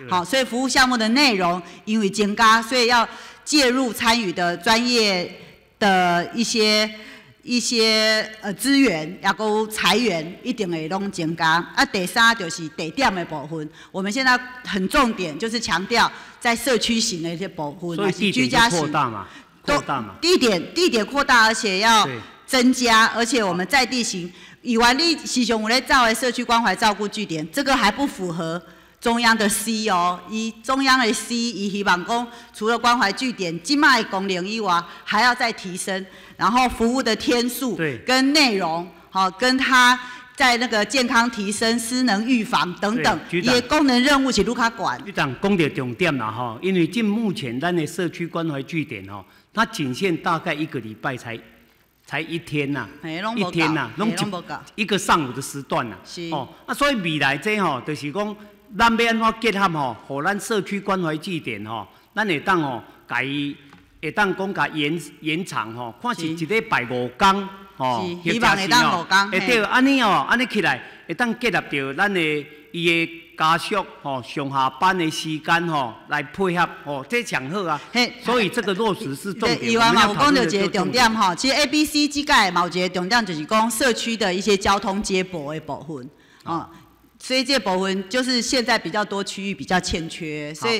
好，所以服务项目的内容因为增加，所以要介入参与的专业的一些资源，也有财源，一定会拢增加。啊，第三就是地点的部分，我们现在很重点就是强调在社区型的一些部分， 所以地点就扩大嘛，地点扩大，而且要增加，而且我们在地型，以外你时常有咧造的社区关怀照顾据点，这个还不符合中央的 C 哦，中央的 C， 希望讲除了关怀据点，今卖功能以外，还要再提升，然后服务的天数跟内容，好，跟他在那个健康提升、失能预防等等，伊的功能任务是愈较悬。 局长讲到重点啦哈，因为就目前咱的社区关怀据点哈，它仅限大概1个礼拜才一天呐，一天呐，拢一个上午的时段呐，哦，所以未来这吼，就是讲。咱要安怎结合吼，互咱社区关怀据点吼，咱会当吼，会当讲甲延长吼，看是一礼拜5天吼， 希望会当5天。 会对，安尼哦，安尼起来会当结合到咱的伊的家属吼上下班的时间吼来配合吼，这上好啊。所以这个落实是重点。 以外嘛有讲到一个重点吼，其实 ABC 这届嘛有一个重点就是讲社区的一些交通接驳的部分哦。所以这部分就是现在比较多区域比较欠缺，所以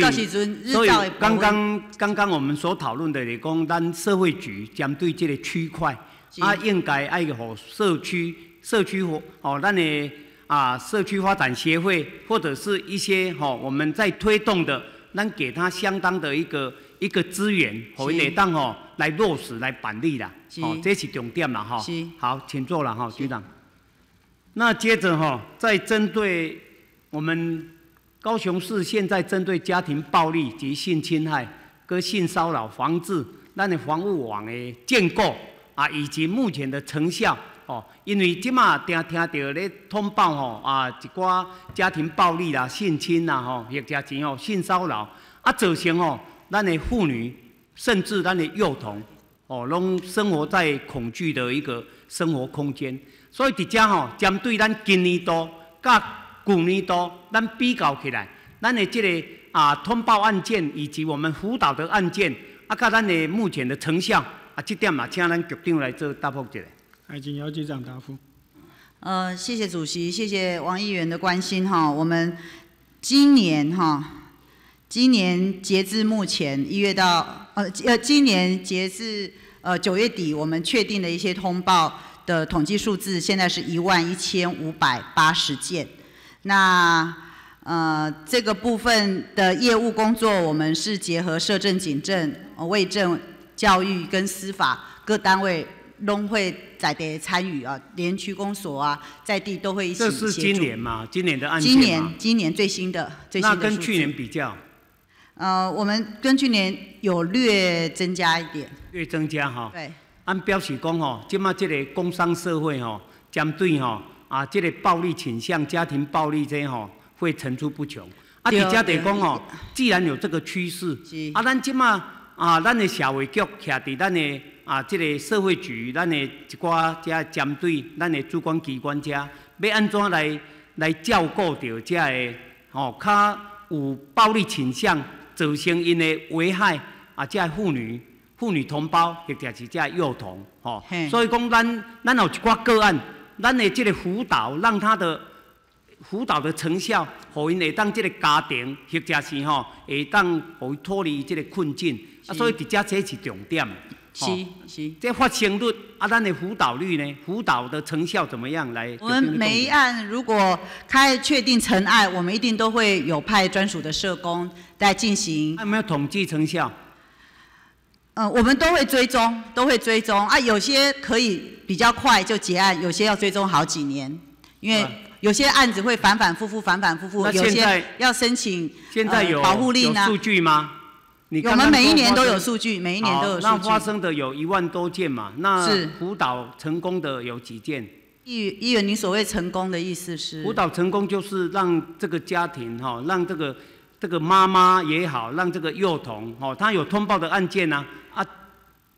刚刚我们所讨论的，就是讲咱社会局针对这个区块，应该爱互社区哦，咱的社区发展协会或者是一些我们在推动的，咱给他相当的一个资源，互因会当来落实来办理啦，这是重点啦哈。好，请坐了哈，局长。那接着再针对我们高雄市现在针对家庭暴力及性侵害跟性骚扰防治，咱的防务网的建构以及目前的成效因为即马听到咧通报一寡家庭暴力啦、性侵啦或者是性骚扰造成咱的妇女甚至咱的幼童拢生活在恐惧的一个生活空间。所以伫遮针对咱今年度甲旧年度，咱比较起来，咱的这个通报案件以及我们辅导的案件，甲咱的目前的成效这点嘛，请咱局长来做答复一下。 请姚局长答复。 谢谢主席，谢谢王议员的关心哈。我们今年截至目前今年截至9月底，我们确定的一些通报的统计数字，现在是11580件。那这个部分的业务工作，我们是结合社政、警政、卫政、教育跟司法各单位都会在地参与连区公所在地都会一起协助。 这是今年嘛？今年的案件嘛？ 今年最新的那跟去年比较？ 我们跟去年有略增加一点。 略增加哈。 对。 表示讲即马这个工商社会针对这个暴力倾向、家庭暴力这会层出不穷。伫遮就讲既然有这个趋势，咱即马咱的社会局徛伫咱的这个社会局，咱的一寡遮针对咱的主管机关遮，要安怎来照顾到遮的较有暴力倾向，造成因的危害遮妇女同胞或者是遮幼童，所以讲咱有一寡个案，咱的这个辅导，让他的辅导的成效，互因会当这个家庭或者是会当互伊脱离这个困境，所以伫遮这是重点。 是。 这发生率咱的辅导率呢？辅导的成效怎么样？来， 我们每一案如果确定成案，我们一定都会有派专属的社工来进行。 有没有统计成效？ 我们都会追踪有些可以比较快就结案，有些要追踪好几年，因为有些案子会反反复复，有些要申请现在有保护令有数据吗？ 我们每一年都有数据， 那发生的有1万多件嘛？那辅导成功的有几件？ 议员，你所谓成功的意思是？ 辅导成功就是让这个家庭让这个妈妈也好，让这个幼童他有通报的案件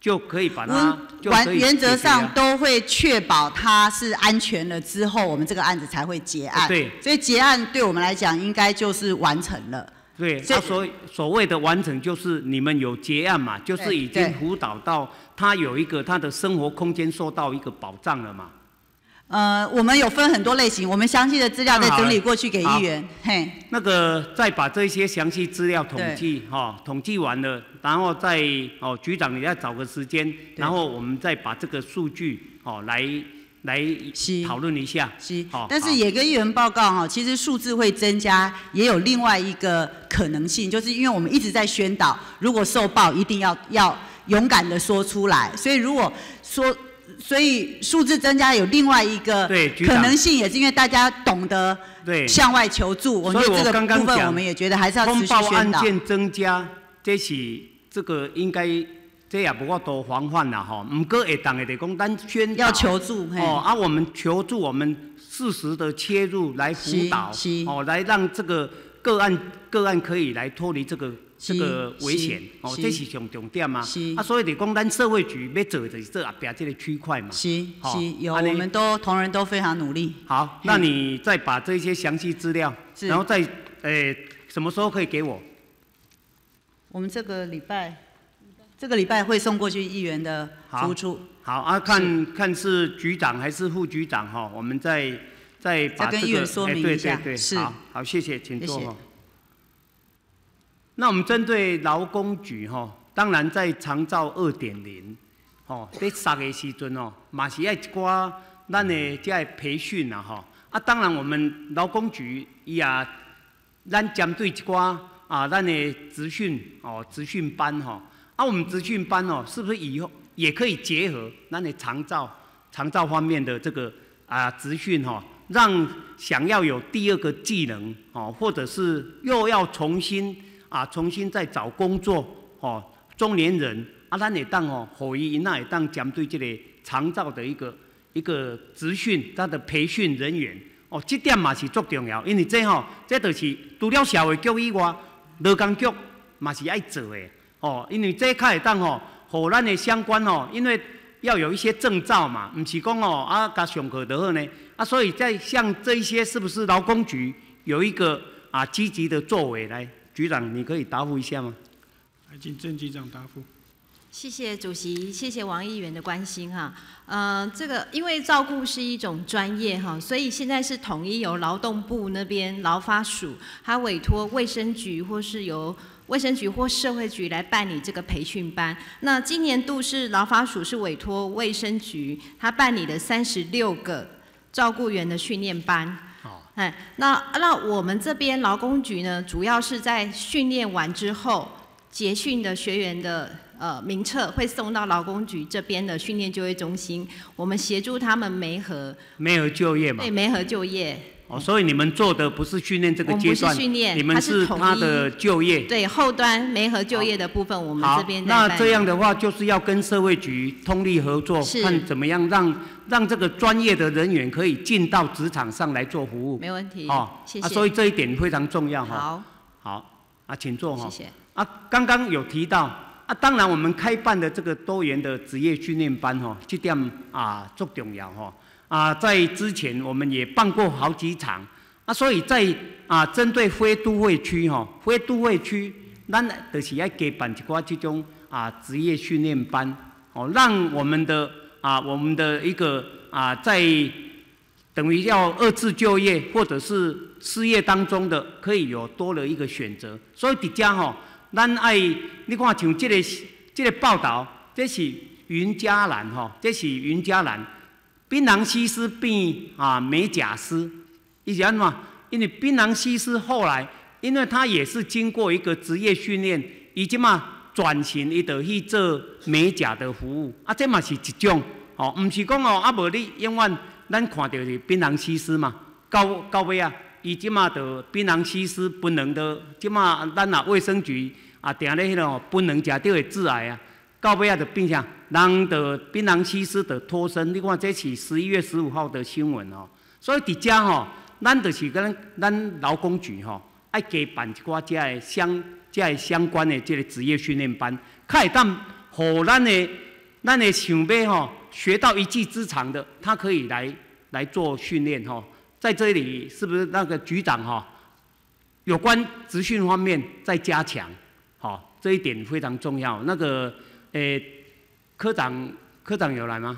就可以把它原则上都会确保它是安全了之后，我们这个案子才会结案。 对， 所以结案对我们来讲，应该就是完成了。 对，所谓的完成就是你们有结案嘛，就是已经辅导到他有一个他的生活空间受到一个保障了嘛。 我们有分很多类型，我们详细的资料再整理过去给议员。嘿， 那个再把这些详细资料统计统计完了，然后再局长你再找个时间，然后我们再把这个数据来讨论一下。 但是也跟议员报告其实数字会增加，也有另外一个可能性，就是因为我们一直在宣导，如果受报一定要勇敢的说出来，所以数字增加有另外一个可能性，也是因为大家懂得向外求助。我觉得这个部分我们也觉得还是要持续宣导。 通报案件增加，这个应该这也无法度防范啦吼。不过会当的就讲咱宣导要求助我们求助，我们适时的切入来辅导来让这个个案可以来脱离这个危险这是上重点嘛。所以就讲咱社会局要做就是做后边这个区块嘛。 有，我们同仁都非常努力。 好，那你再把这些详细资料，然后再什么时候可以给我？ 我们这个礼拜会送过去议员的服务处。 好啊，看是局长还是副局长我们再把这个跟议员说明一下。 对，好，谢谢，请坐。那我们针对劳工局当然在长照2.0在杀的时阵嘛是要一寡咱的这培训当然我们劳工局咱针对一寡咱的职训班我们职训班是不是以后也可以结合咱的长照方面的这个职训让想要有第二个技能或者是又要重新再找工作中年人咱会当互伊因会当针对这个长照的一个职训，他的培训人员这点嘛是足重要，因为这就是除了社会局以外，劳工局嘛是爱做的因为这较会当互咱的相关因为要有一些证照嘛，不是讲甲上课就好呢所以在像这一些是不是劳工局有一个积极的作为来？局长，你可以答复一下吗？ 请郑局长答复。 谢谢主席，谢谢王议员的关心这个因为照顾是一种专业所以现在是统一由劳动部那边劳发署，他委托卫生局或是由卫生局或社会局来办理这个培训班。那今年度是劳发署是委托卫生局，他办理了36个照顾员的训练班。那我们这边劳工局呢，主要是在训练完之后，结训的学员的名册会送到劳工局这边的训练就业中心，我们协助他们媒合就业嘛。 对，媒合就业。 所以你们做的不是训练这个阶段， 我们不是训练， 你们是他的就业。 对，后端媒合就业的部分，我们这边在办理。 那这样的话，就是要跟社会局通力合作，看怎么样让这个专业的人员可以进到职场上来做服务。 没问题，谢谢。 所以这一点非常重要好，请坐谢谢。 刚刚有提到当然我们开办的这个多元的职业训练班这点足重要在之前我们也办过好几场所以在针对非都会区非都会区，咱就是要加办一寡这种职业训练班让我们的一个在等于要2次就业或者是失业当中的，可以有多了一个选择。所以伫遮咱爱你看像这个报道，这是云嘉南这是云嘉南。槟榔西施变美甲师，以前嘛，因为槟榔西施后来，因为他也是经过一个职业训练，伊即嘛转型，伊就去做美甲的服务。这嘛是一种唔是讲无你永远咱看到是槟榔西施嘛，到尾伊即嘛就槟榔西施本能的，即嘛咱卫生局定咧迄个本能食到的致癌到尾就变成人的槟榔西施的脱身。你看这是11月15号的新闻所以伫遮咱就是跟咱劳工局爱加办一寡这相关的这个职业训练班，较会当互咱的咱会想要吼学到一技之长的，他可以来做训练吼。在这里是不是那个局长哈？有关职训方面再加强，好，这一点非常重要。那个科长有来吗？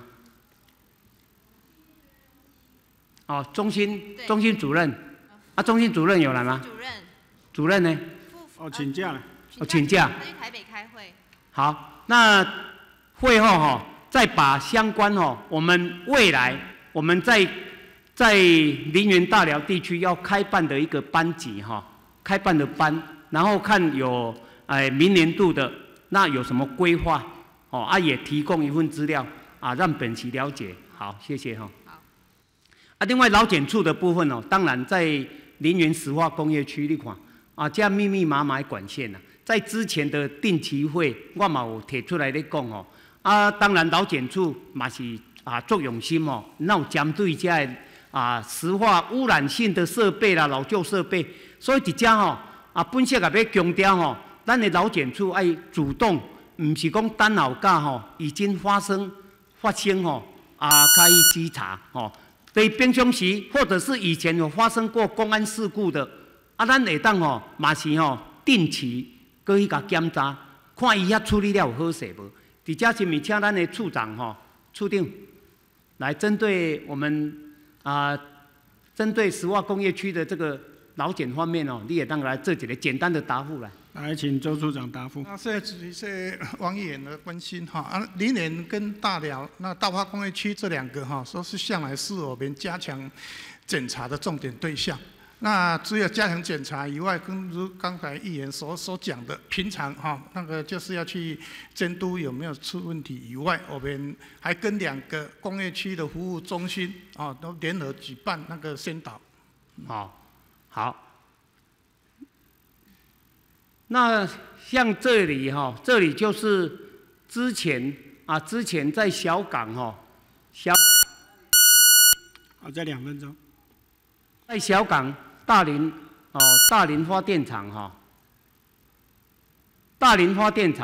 哦，中心主任，啊，中心主任有来吗？主任呢？ 哦，请假了。 哦，请假。 他去台北开会。 好，那会后哈，再把相关我们未来我们在林园大寮地区要开办的一个班级开办的班，然后看有明年度的那有什么规划也提供一份资料让本席了解。好，谢谢好。另外劳检处的部分当然在林园石化工业区你看这样密密麻麻的管线在之前的定期会我嘛有提出来咧讲当然劳检处嘛是足用心那有针对这个石化污染性的设备啦、老旧设备，所以伫遮本色也要强调咱的劳检处爱主动，唔是讲等后甲已经发生开始稽查对平常时或者是以前有发生过公安事故的咱会当嘛是定期搁去甲检查，看伊遐处理了有好势无？伫遮是咪请咱的处长处长来针对我们。针对石化工业区的这个劳检方面你也当来做一个简单的答复来。 来，请周处长答复。 谢谢王议员的关心林园跟大寮那大化工业区这两个说是向来是我们加强检查的重点对象。那除了加强检查以外，如刚才议员所讲的，平常那个就是要去监督有没有出问题以外，我们还跟2个工业区的服务中心都联合举办那个宣导。 好。那像这里这里就是之前在小港再2分钟。 在小港大林发电厂大林发电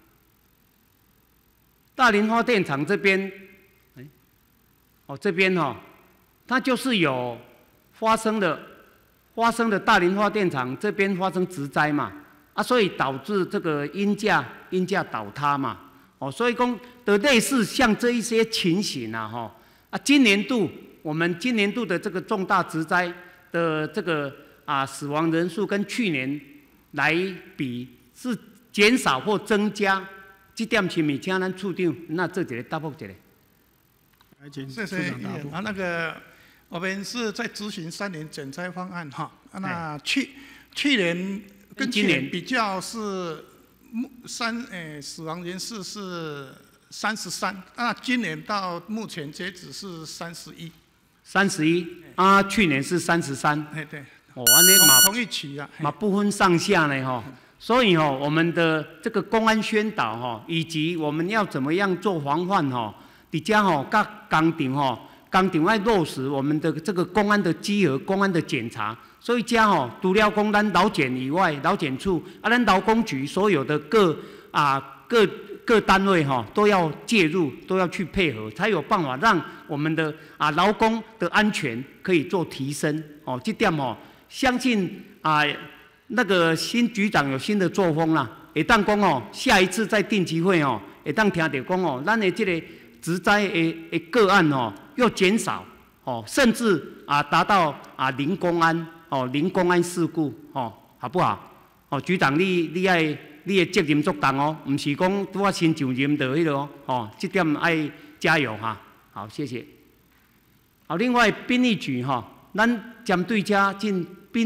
厂这边，这边它就是有发生的大林发电厂这边发生植灾嘛，所以导致这个鹰架倒塌嘛，所以讲的类似像这一些情形今年度。我们今年度的这个重大植灾的这个死亡人数跟去年来比是减少或增加，这点是咪请咱处长那做一个答复一下。 谢谢议员那个我们是在执行3年减灾方案那去年跟今年比较是死亡人数是33，那今年到目前截止是31，去年是33。 对。 安尼嘛同一期嘛不分上下呢所以我们的这个公安宣导以及我们要怎么样做防范伫遮各工厂要落实我们的这个公安的稽核、公安的检查。所以遮除了讲咱劳检以外，劳检处咱劳工局所有的各单位都要介入，都要去配合，才有办法让我们的劳工的安全可以做提升这点相信那个新局长有新的作风啦，会当讲下一次在定期会会当听到讲咱的这个植灾的个案又减少甚至达到零公安事故好不好？局长你的责任足重唔是讲拄啊新上任就迄个这点爱加油好，谢谢。好，另外殡仪局咱针对遮进殡。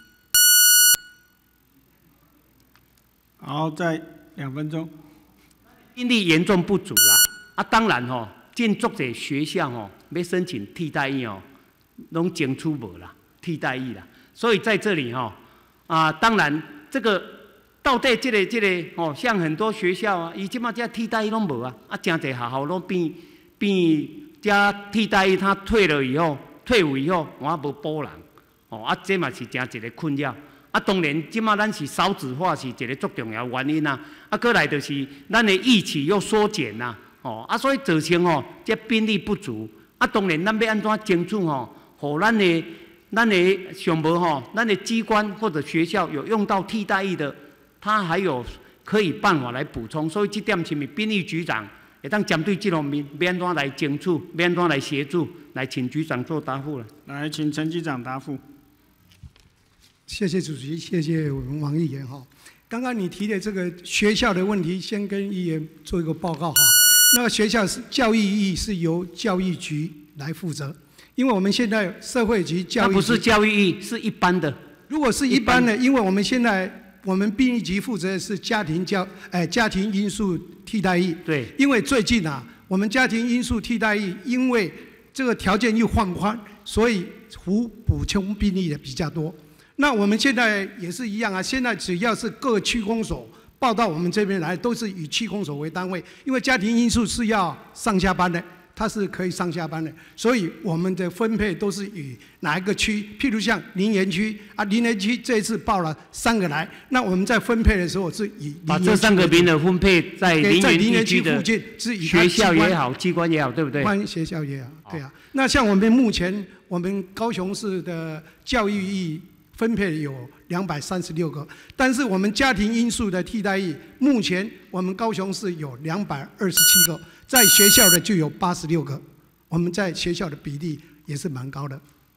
好，再2分钟。 兵力严重不足啦，当然进足者学校要申请替代役拢争取无啦，替代役啦。所以在这里当然这个。到底这个像很多学校伊即马这替代役拢无真侪学校拢变这替代役，他退伍以后，我无补人，这嘛是真一个困扰。当然，即马咱是少子化是一个足重要原因再来就是咱的役期又缩减哦啊，所以造成吼这兵力不足。啊，当然咱要安怎争取吼，互咱的上无吼，咱的机关或者学校有用到替代役的，他还有可以办法来补充。所以这点是咪兵役局长会当针对这方面，要安怎来争取，要安怎来协助，来请局长做答复了。 来，请陈局长答复。 谢谢主席，谢谢我们王议员哈。刚刚你提的这个学校的问题，先跟议员做一个报告哈。那个学校是教育役是由教育局来负责，因为我们现在社会局教育局， 它不是教育役，是一般的。 如果是一般的，因为我们现在我们兵役局负责的是家庭因素替代役。 对。 因为最近啊，我们家庭因素替代役因为这个条件又放宽，所以补充兵役的比较多。那我们现在也是一样啊，现在只要是各区公所报到我们这边来，都是以区公所为单位，因为家庭因素是要上下班的，它是可以上下班的，所以我们的分配都是以哪一个区，譬如像林园区啊，林园区这一次报了3个来，那我们在分配的时候是以把这3个名额分配在林园区的附近，是以学校也好，机关也好，对不对？ 学校也好，对啊。那像我们目前我们高雄市的教育役分配有236个，但是我们家庭因素的替代役，目前我们高雄市有227个，在学校的就有86个，我们在学校的比例也是蛮高的。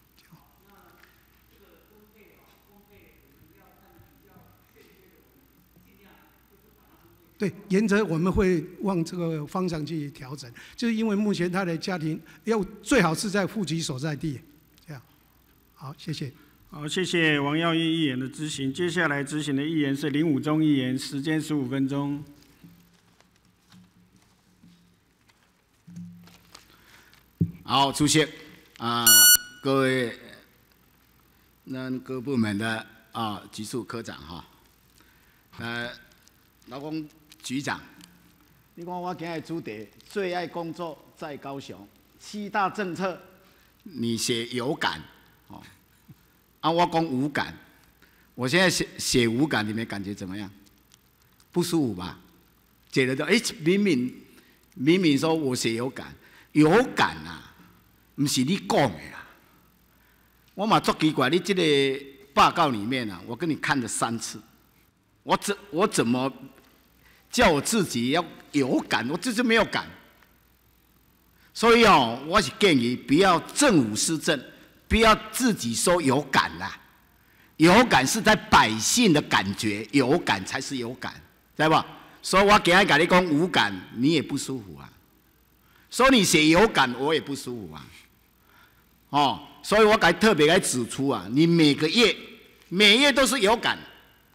对，原则我们会往这个方向去调整，就是因为目前他的家庭最好是在户籍所在地，这样。好，谢谢。 好，谢谢王耀义议员的咨询。接下来咨询的议员是林武忠议员，时间15分钟。 好，主席各位各部门的局处科长哈，劳工局长，你看我今日主题最爱工作在高雄，7大政策，你写有感我讲无感，我现在写无感，你们感觉怎么样？不舒服吧？觉得明明说我写有感，有感啊，不是你讲的啊。我嘛足奇怪，你这个报告里面啊，我跟你看了3次，我怎么叫我自己要有感？我就是没有感。所以我是建议不要政务施政。不要自己说有感啦，有感是在百姓的感觉，有感才是有感，知道吧？所以我今日跟你讲无感，你也不舒服啊。所以你写有感，我也不舒服啊。所以我特别来指出啊，你每月都是有感。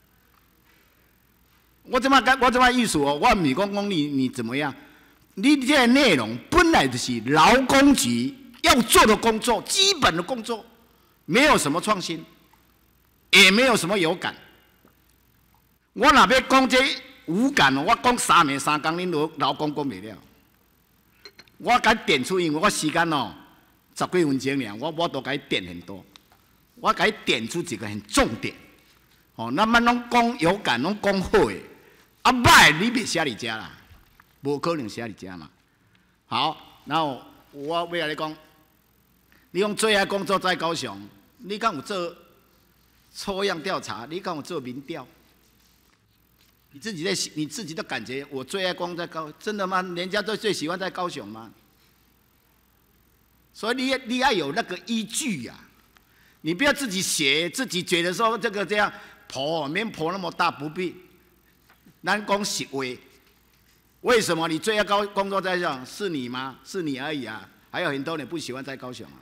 我这么意思我不是讲你怎么样，你这个内容本来就是劳工局要做的工作，基本的工作，没有什么创新，也没有什么有感。我若要讲这无感，我讲3暝3工，恁劳工讲袂了。我甲点出，因为我时间10几分钟尔，我都甲点很多，我甲点出几个很重点。咱们拢讲有感，拢讲好诶，歹你别写你家啦，无可能写你家嘛。好，然后我要甲你讲。你用最爱工作在高雄，你敢有做抽样调查？你敢有做民调？你自己都感觉我最爱工作在高，真的吗？人家都最喜欢在高雄吗？所以你要有那个依据呀、你不要自己写，自己觉得说这样婆免婆那么大，不必。咱讲实话，为什么你最爱工作在高雄？是你吗？是你而已啊，还有很多人不喜欢在高雄啊。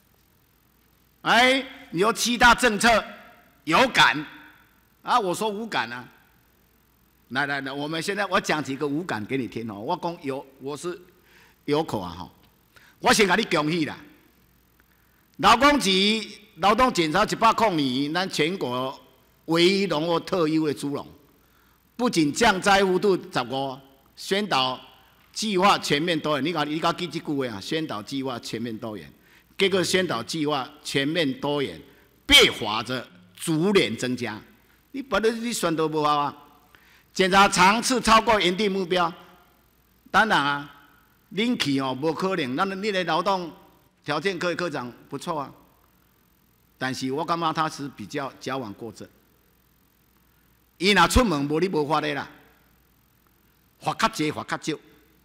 你说7大政策有感啊？我说无感啊。来，我们现在我讲几个无感给你听哦。我讲我是有口啊我先给你恭喜啦。劳工局劳动检查100年，咱全国唯一荣获特优的猪农，不仅降灾幅度15%，宣导计划全面多元。你讲记这句话啊，宣导计划全面多元。结果宣导计划全面多元，变化着逐年增加。你把你宣导不好啊？检查场次超过原定目标，当然啊， 恁去哦，无可能。你的劳动条件科长不错啊，但是我感觉他是比较矫枉过正。伊若出门无你无法的啦，罚较济，罚较少。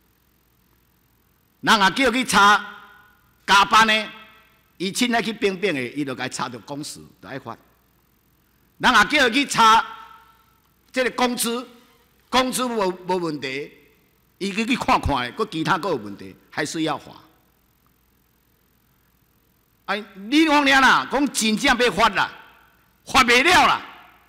人若叫去查加班的，伊凊彩去冰冰的，伊就该查到工时，就爱罚。人若叫伊去查这个工资无问题，伊去看看的，佮其他佮有问题，还是要罚。哎，你讲了啦，讲真正要罚啦，罚袂了啦。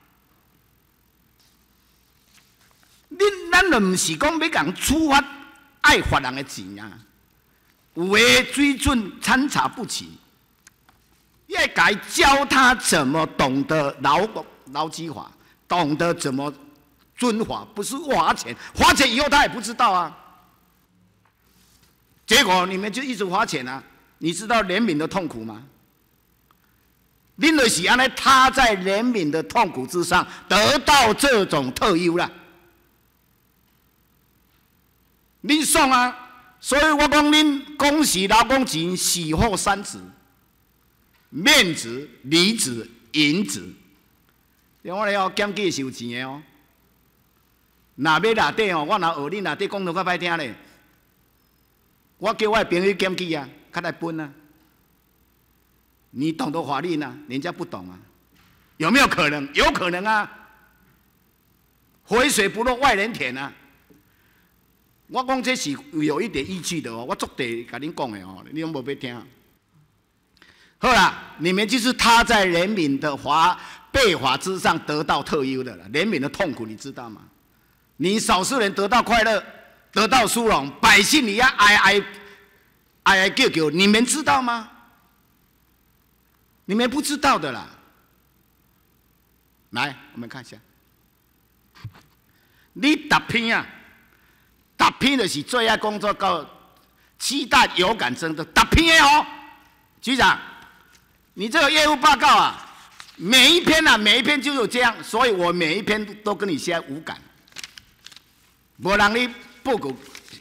咱就毋是讲要共处罚爱罚人的钱啊，有的水准参差不齐，要该教他怎么懂得劳基法，懂得怎么遵法，不是罚钱，罚钱以后他也不知道啊。结果你们就一直罚钱啊，你知道怜悯的痛苦吗？恁就是安尼，他在怜悯的痛苦之上得到这种特优啦。恁爽啊！所以我讲恁恭喜劳工钱喜获三值：面值、里值、银值。我咧哦，检举是有钱的哦。若要内底哦，我若学恁内底讲得较歹听咧，我叫我的朋友检举啊，较来分啊。你懂得法律呢，人家不懂啊，有没有可能？有可能啊。肥水不落外人田啊。我讲这是有一点依据的哦，我足地甲恁讲的哦，你拢无要听。好啦，你们就是他在怜悯的被罚之上得到特优的了，怜悯的痛苦你知道吗？你少数人得到快乐，得到殊荣，百姓你要哀叫，你们知道吗？你们不知道的啦。来，我们看一下，你答篇啊。答篇就是最爱工作到7大有感征的答篇哦，局长，你这个业务报告啊，每一篇就有这样，所以我每一篇都跟你写无感，无人你报告。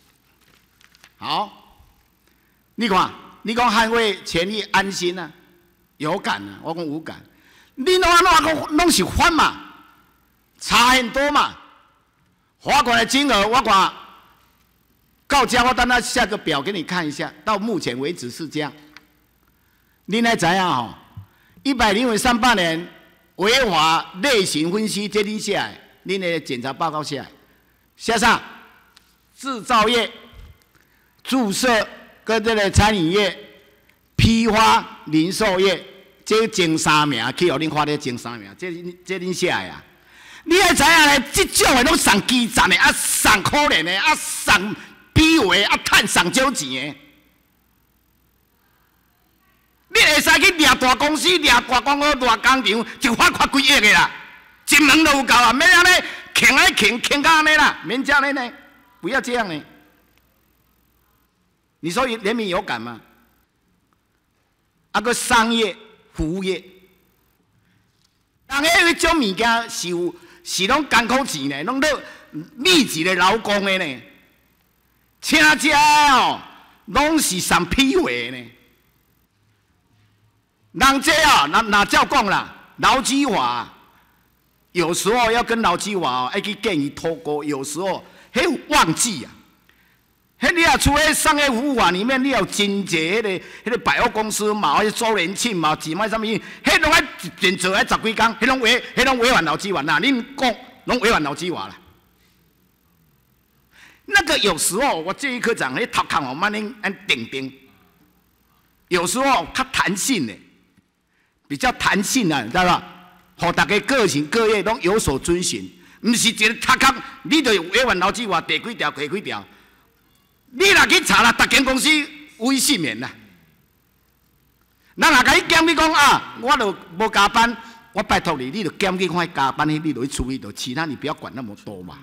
好，你看，你讲捍卫权益安心啊，有感啊，我讲无感，你拢拢是反嘛，差很多嘛，罚款的金额我看。告家，我等下下个表给你看一下，到目前为止是这样。你来怎样哦？100-38年违法类型分析决定下来，你的检查报告下来，写上制造业、注册跟这个餐饮业、批发、零售业，这前3名去互恁发的前3名，这恁写的啊。你要知影咧，这种的拢上基层的，啊上可怜的，啊上。以为啊，趁上少钱的，你会使去掠大公司、掠大公司、掠工厂，一发几亿的啦，一门都有够啊！免安尼坑到安尼啦，免这样呢，不要这样呢。你说怜悯有感吗？啊个商业、服务业，人迄种物件是拢艰苦钱呢，拢都密集的劳工的呢。请这哦，拢是上批话呢。人这啊，哪照讲啦？劳基法有时候要跟劳基法哦，要去建议脱钩，有时候还有忘记啊。迄你啊，除了商业服务法里面，你有真济迄个百货公司嘛，迄周年庆嘛，几卖什么？迄拢爱连做爱10几工，迄拢违反劳基法啦。恁讲拢违反劳基法啦。那个有时候我建议科长，迄头壳哦，慢点按定，有时候较弹性的，比较弹性啊，你知道吧？互大家各行各业拢有所遵循，唔是一个头壳，你就违反劳基法第几条？你若去查啦，逐间公司危信免啦。人若甲你检，你讲啊，我就无加班，我拜托你，你就检去看加班，你就去处理，就其他你不要管那么多嘛。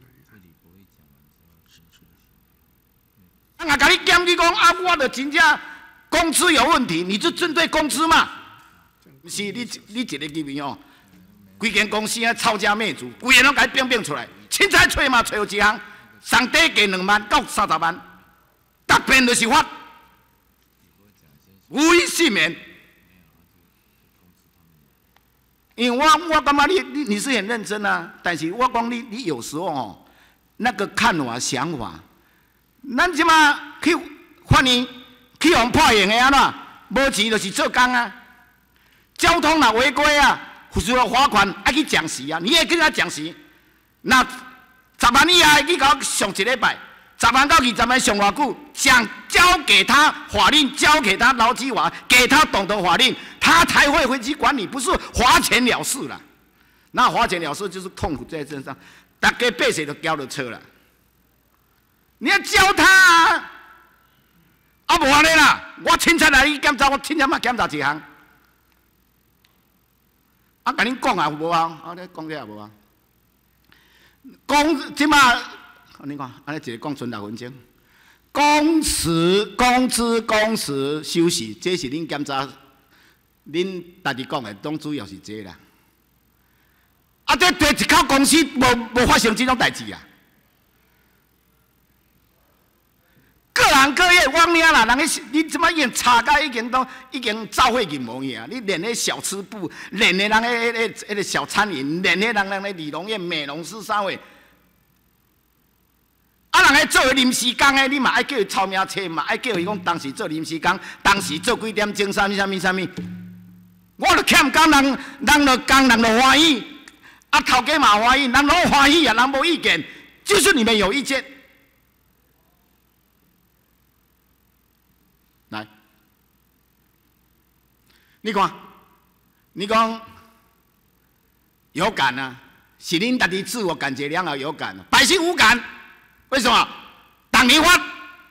啊！甲你检你讲啊，我的真正工资有问题，你就针对工资嘛。是你一个机民哦，规间公司啊抄家灭族，规个拢甲你变出来，凊彩找嘛找有一项，上底加2万到30万， 答辩就是法，无一幸免。因为我感觉你是很认真啊，但是我讲你有时候哦，那个看法想法，咱即马去法院去用破刑的安怎？无钱就是做工啊，交通若违规啊，需要罚款，爱去讲时啊，你也跟他讲时，那10万以下你给我上一礼拜，10万到20万上偌久，交给他法令，交给他劳基法，给他懂得法令，他才会回去管你，不是花钱了事啦。那花钱了事就是痛苦在身上，大家百姓都交了车了。你要教他啊！啊，无安尼啦，我凊彩来去检查，我凊彩嘛检查一项。啊，甲恁讲啊，无啊，啊，你讲起也无啊。即马，你看，安尼一个讲剩6分钟。工时、工资、工时、休息，这是恁检查，恁家己讲的，拢主要是这啦。啊，这一口公司无发生这种代志啊！各行各业，我领啦，人个你即摆已经差甲已经走火入魔去啊！你连迄小吃部，连迄人迄个小餐饮，连迄人个理容院、美容师啥货。啊，人个做临时工的，你嘛爱叫伊抄名册，嘛爱叫伊讲当时做临时工，当时做几点钟，啥物。我著欠工，人就工，人就欢喜，啊头家嘛欢喜，人拢欢喜啊，人无意见，就是你们有意见。来，你看，你讲有感啊，是恁家己自我感觉良好有感，百姓无感。为什么？党年发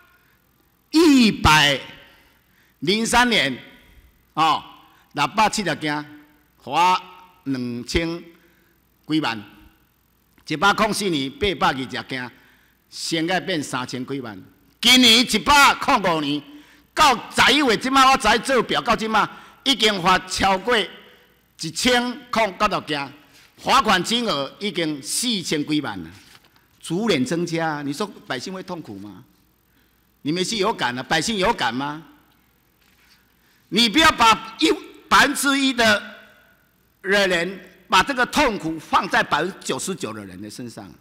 103年哦，670件，罚2000几万，104年820件，现在变3000几万。今年105年到11月，即马我才做表，到即马已经罚超过1090件，罚款金额已经4000几万了。逐年增加，你说百姓会痛苦吗？你们是有感的，百姓有感吗？你不要把1%的人把这个痛苦放在99%的人的身上。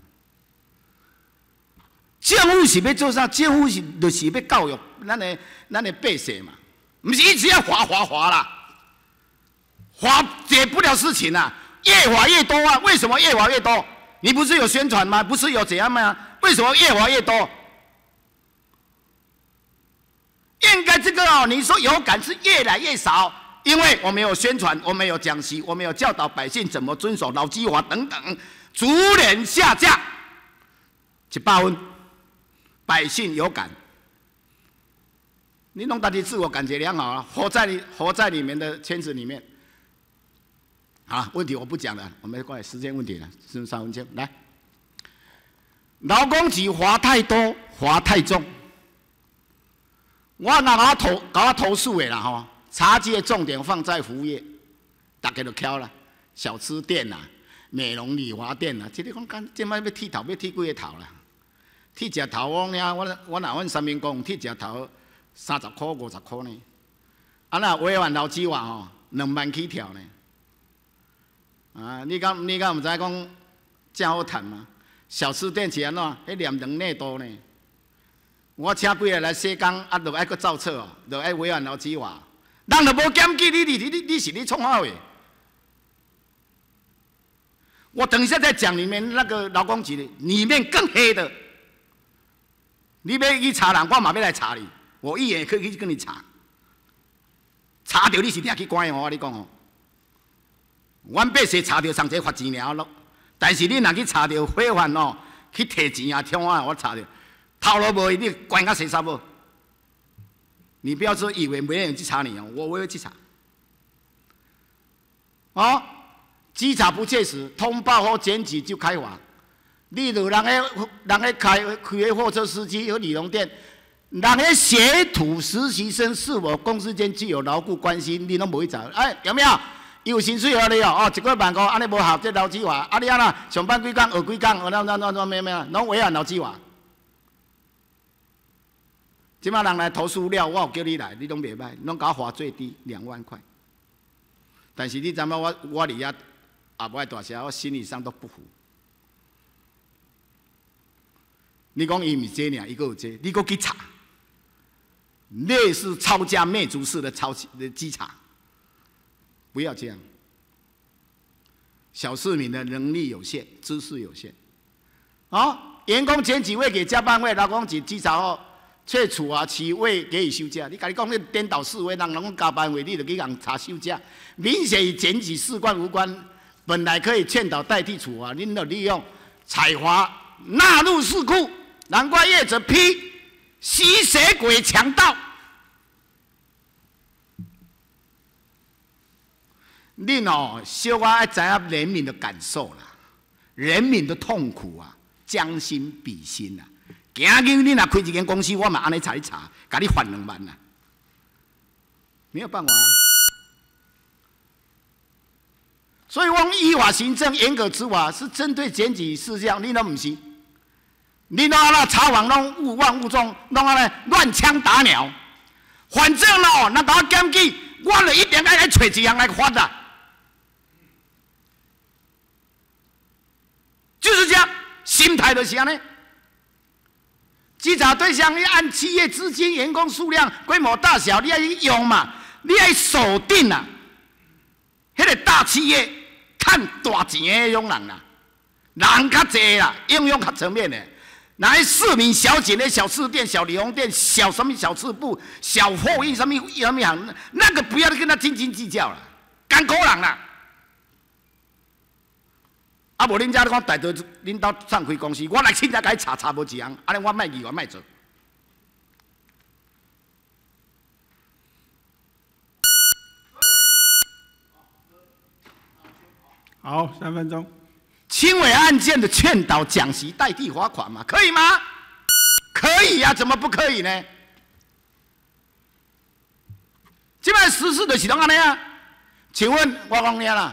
政府是要做啥？政府就是要教育咱的百姓嘛，不是一直要罚啦，罚解不了事情啊，越罚越多啊！为什么越罚越多？你不是有宣传吗？不是有怎样吗？为什么越罚越多？应该这个哦，你说有感是越来越少，因为我们有宣传，我们有讲习，我们有教导百姓怎么遵守劳基法等等，逐年下降100分，百姓有感。你弄大家自我感觉良好啊，活在你们的圈子里面。好，问题我不讲了，我们过来时间问题了，剩3分钟。来，劳工局罚太多，罚太重。我搞我投诉的啦吼，查缉的重点放在服务业，大家都挑了，小吃店啦、美容理发店啦，这里讲今摆要剃头，要剃几个头啦？剃一头我若阮3民工剃一头30块50块呢，啊那违反劳基法吼，2万起跳呢。啊，你敢毋知讲真好赚吗？小吃店是安怎？迄念2内多呢？我请几个来洗工，啊，就爱搁造册哦，就爱违反劳基法。人就无检举你是你创啥话？我等一下再讲你们那个劳工局里面更黑的。你要去查人，我嘛要来查你。我一眼可以去跟你查，查到你是定去关的哦，我跟你讲哦。阮百姓查到上侪罚钱了咯，但是你若去查到违反哦，去摕钱啊、抢啊，我查到头路无，你关到洗衫无？你不要说以为没人去查你哦，我会去查。哦，稽查不切实，通报或检举就开罚。例如人个开的货车司机和理容店，人个学徒实习生是否公司间具有牢固关系，你拢无去查。哎，有没有？伊有薪水互你哦，一个月万块，安尼无合这劳基法，啊你安那上班几工，学几工，怎，拢违反劳基法。 即摆人来投诉了，我有叫你来，你拢袂歹，拢甲我罚最低2万块。但是你知影我伫遐也无爱大声，我心理上都不服。你讲伊毋是这尔，伊阁有这，你阁去查，类似抄家灭族式的稽查，不要这样。小市民的能力有限，知识有限。员工前几位给加班费，劳工局稽查后，却处罚其未给予休假。你甲你讲，你颠倒是非，人讲加班费，你就去人查休假，明显与检举事关无关。本来可以劝导代替处罚，您就利用采罚纳入市库，难怪业者批吸血鬼强盗。恁小可爱知影人民的感受啦，人民的痛苦啊，将心比心啊。今日你若开一间公司，我嘛安尼查一查，甲你罚2万啊，没有办法啊。所以，我依法行政、严格执法是针对检举事项，你都唔是，你拢安那查访拢误妄误众，拢安尼乱枪打鸟。反正咱甲我检举，我就一定爱找一样来罚的。就是这样，心态就是安尼。稽查对象你按企业资金、员工数量、规模大小，你要去用嘛，你要锁定啊。迄个大企业趁大钱的迄种人啦，人较济啦，应用较层面的。那市民小姐的小吃店、小理容店、小什么小吃部、小货运什么行，那个不要跟他斤斤计较了，艰苦人啦。啊，无恁遮你讲大队恁兜上开公司，我来亲自甲伊查无一样，安尼我卖议员卖做。 好，3分钟。 轻微案件的劝导讲习代替罚款嘛，可以吗？可以啊，怎么不可以呢？即摆实施就是拢安尼啊。请问我讲你啦，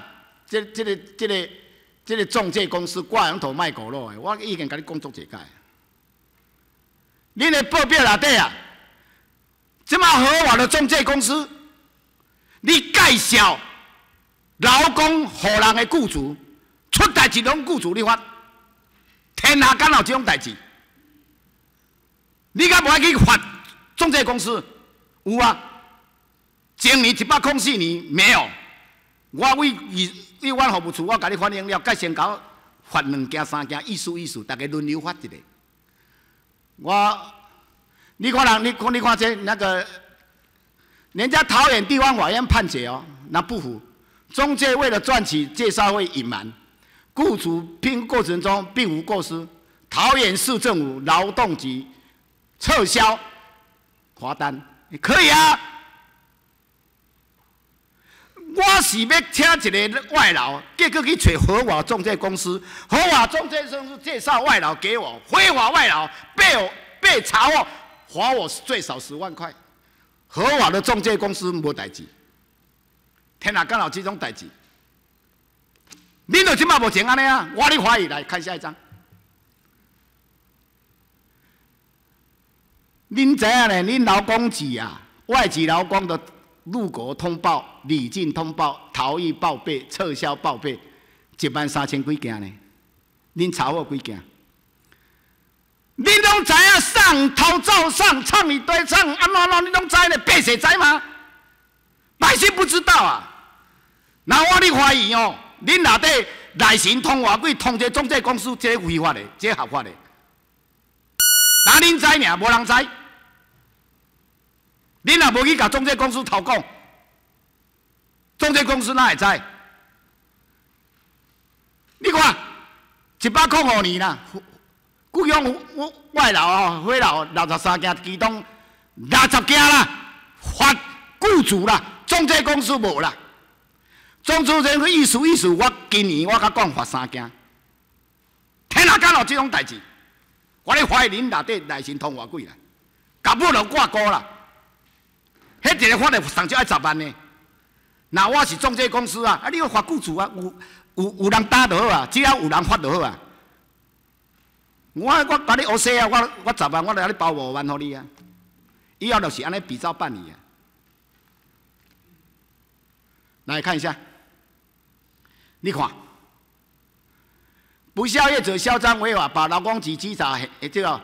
这个中介公司挂羊头卖狗肉的，我已经甲你讲足一解。恁的报表内底啊，这么合法的中介公司，你介绍劳工互人的雇主，出代志拢雇主你罚，天下敢有这种代志？你敢无爱去罚中介公司？有啊，前年104年没有，我为阮服务处，我甲你反映了，该先搞罚2件3件，意思，大家轮流罚一个。你看这那个，人家桃园地方法院判决哦，那不服，中介为了赚取介绍费隐瞒，雇主聘过程中并无过失，桃园市政府劳动局撤销罚单，可以啊。我是要请一个外劳，结果去找合法中介公司，合法中介公司介绍外劳给我，非法外劳被查获，罚我最少10万块。合法的中介公司无代志，天下敢有这种代志？恁就即马无情安尼啊！我咧怀疑，来看下一张。恁知影咧？恁劳工局啊，外籍劳工的入国通报、离境通报、逃逸报备、撤销报备，13000几件呢？恁查获几件？恁拢知影上头照上唱一堆唱，安怎恁拢知呢？百姓知吗？百姓不知道啊！那我咧怀疑哦，恁内底内神通话几通这中介公司，这违法的，这合法的。那恁知尔，无人知。恁若无去甲中介公司投讲，中介公司哪会知？你看，105年啦，雇佣外劳哦，回劳63件，其中60件啦，罚雇主啦，中介公司无啦。中介公司意思，我今年我甲讲罚3件，天下敢有这种代志？我咧怀疑恁内底内神通话几啦，甲尾就挂钩啦。迄一个罚的上少爱10万呢。那我是中介公司啊，你要罚雇主啊，有人打就好啊，只要有人罚就好啊。我甲你学西啊，我10万，我来你包5万互你啊。 以后就是安尼比照办理啊。来看一下，你看，不肖业者嚣张违法，把劳工局稽查这个。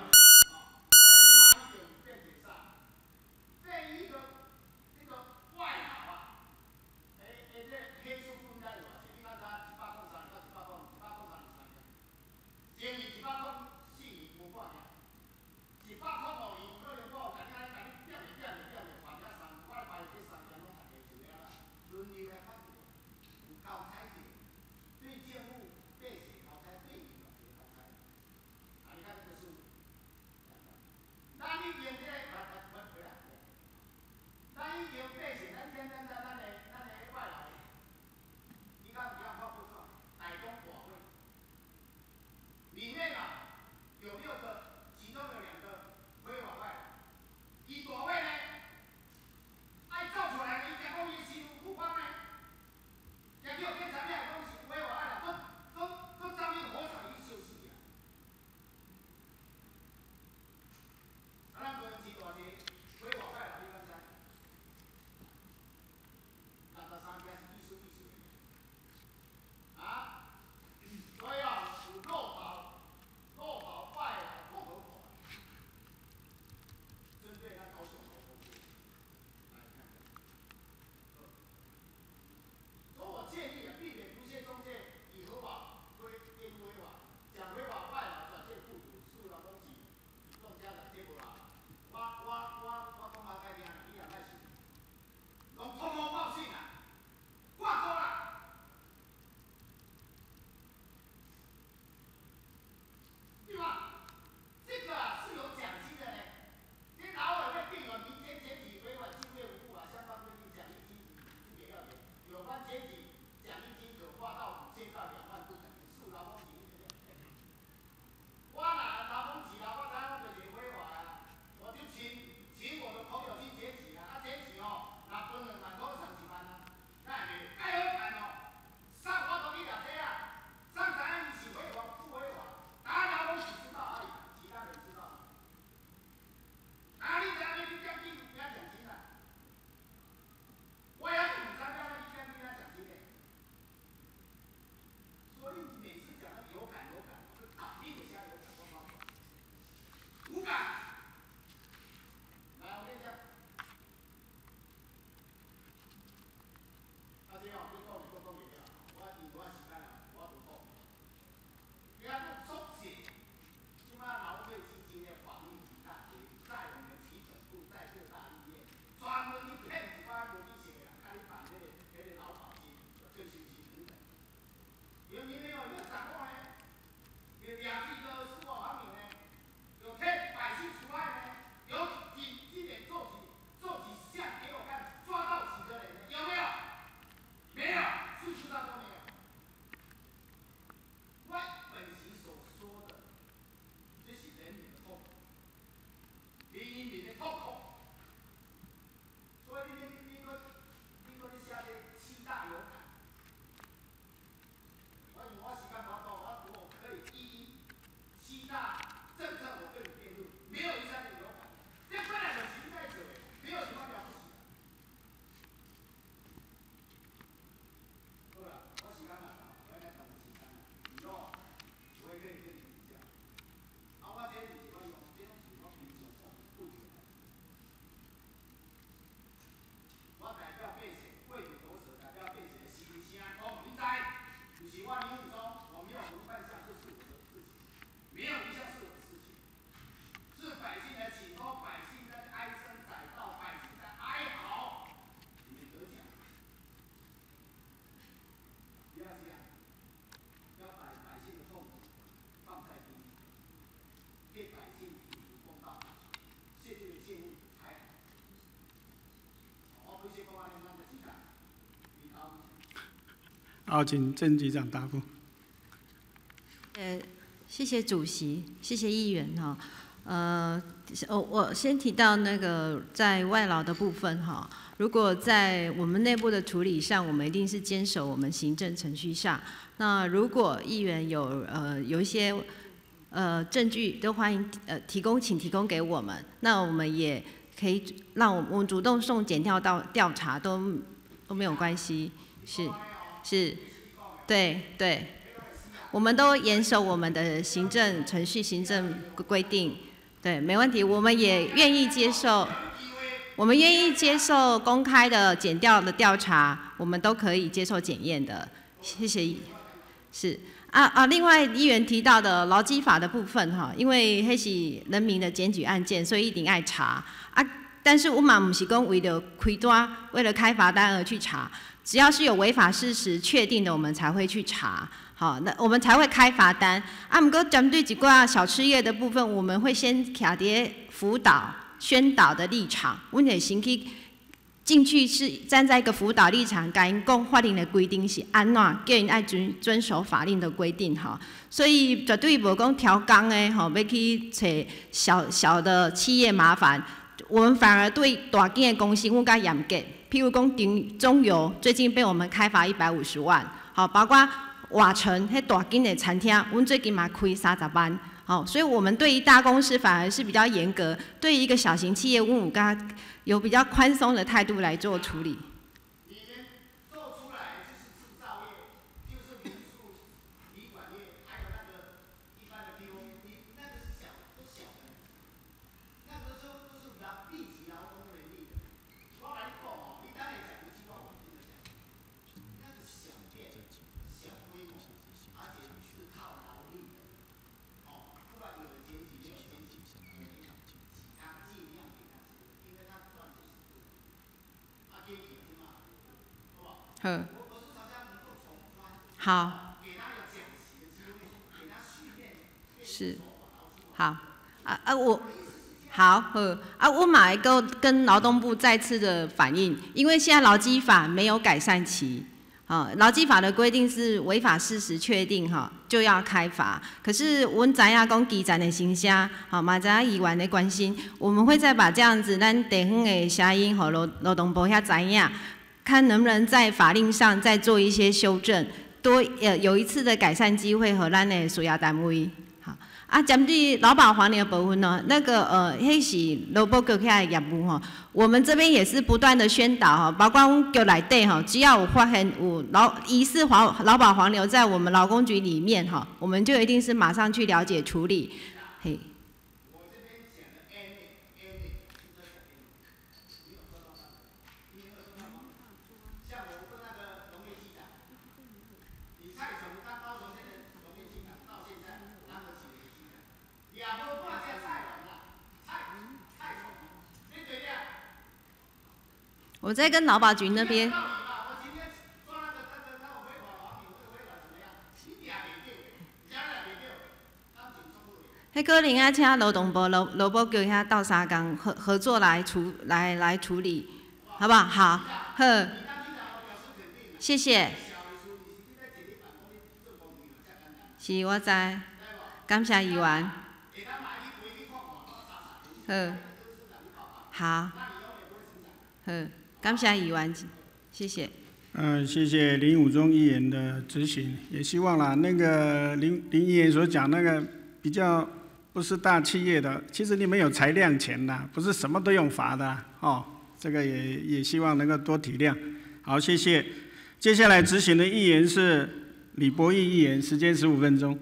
好，请郑局长答复。 谢谢主席，谢谢议员哈。我先提到那个在外劳的部分哈，如果在我们内部的处理上，我们一定是坚守我们行政程序上。那如果议员有一些证据，都欢迎请提供给我们。那我们也可以让我们主动送检调到调查都没有关系，是，对，我们都严守我们的行政程序、行政规定，对，没问题，我们也愿意接受。我们愿意接受公开的检调的调查，我们都可以接受检验的。谢谢。是另外议员提到的劳基法的部分哈，因为那是人民的检举案件，所以一定爱查啊。但是我们不是讲为了开单、为了开罚单而去查，只要是有违法事实确定的，我们才会去查。好，那我们才会开罚单。不过针对几个小吃业的部分，我们会先卡伫辅导。宣导的立场，我们先去进去是站在一个辅导立场，甲因讲法令的规定是安怎，叫因爱遵守法令的规定哈。所以绝对无讲调工的吼，要去找小的企业麻烦。我们反而对大间的公司更加严格。譬如讲中油最近被我们开罚150万，好，包括瓦城迄大间的餐厅，阮最近嘛开30万。好，所以我们对于大公司反而是比较严格，对于一个小型企业，我们有比较宽松的态度来做处理。好，是，好，我马一个跟劳动部再次的反映，因为现在劳基法没有改善期，劳基法的规定是违法事实确定就要开罚，可是我们知影讲基层的声声，嘛知影议员的关心，我们会再把这样子咱地方的声音和劳动部遐知影。看能不能在法令上再做一些修正，多有一次的改善机会和咱的属业单位。好，针对劳保黄年的部分呢，那个迄是劳保局遐的业务吼，我们这边也是不断的宣导哈，包括局内底哈，只要有发现有疑似劳保黄牛在我们劳工局里面哈，我们就一定是马上去了解处理，嘿。我在跟劳保局那边。迄可能要请劳动部、劳保局遐斗相共合作来处理，好不好？好，好，谢谢。是，我知，感谢议员。好，好，感谢议员，谢谢。 谢谢林武忠议员的质询，也希望啦，那个林议员所讲那个比较不是大企业的，其实你们有裁量权的，不是什么都用罚的哦。这个也希望能够多体谅。好，谢谢。接下来质询的议员是李博义议员，时间15分钟。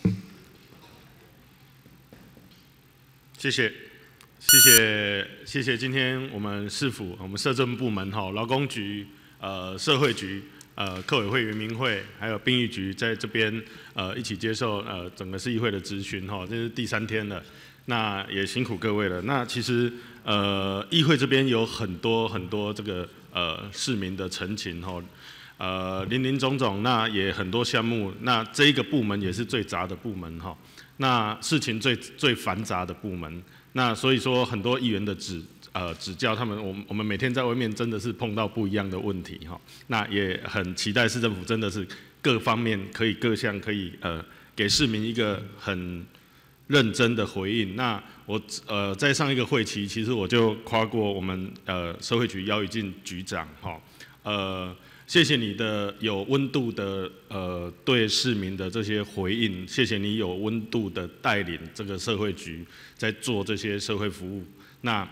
谢谢。谢谢今天我们市府、我们社政部门、劳工局、社会局、客委会、原民会，还有殡仪局在这边一起接受整个市议会的质询这是第3天了，那也辛苦各位了。那其实议会这边有很多这个市民的陈情林林总总，那也很多项目，那这一个部门也是最杂的部门那事情最繁杂的部门。那所以说，很多议员的指教，我们每天在外面真的是碰到不一样的问题那也很期待市政府真的是各方面各项可以给市民一个很认真的回应。那我在上一个会期，其实我就夸过我们社会局姚宇进局长谢谢你的有温度的对市民的这些回应，谢谢你有温度的带领这个社会局在做这些社会服务。那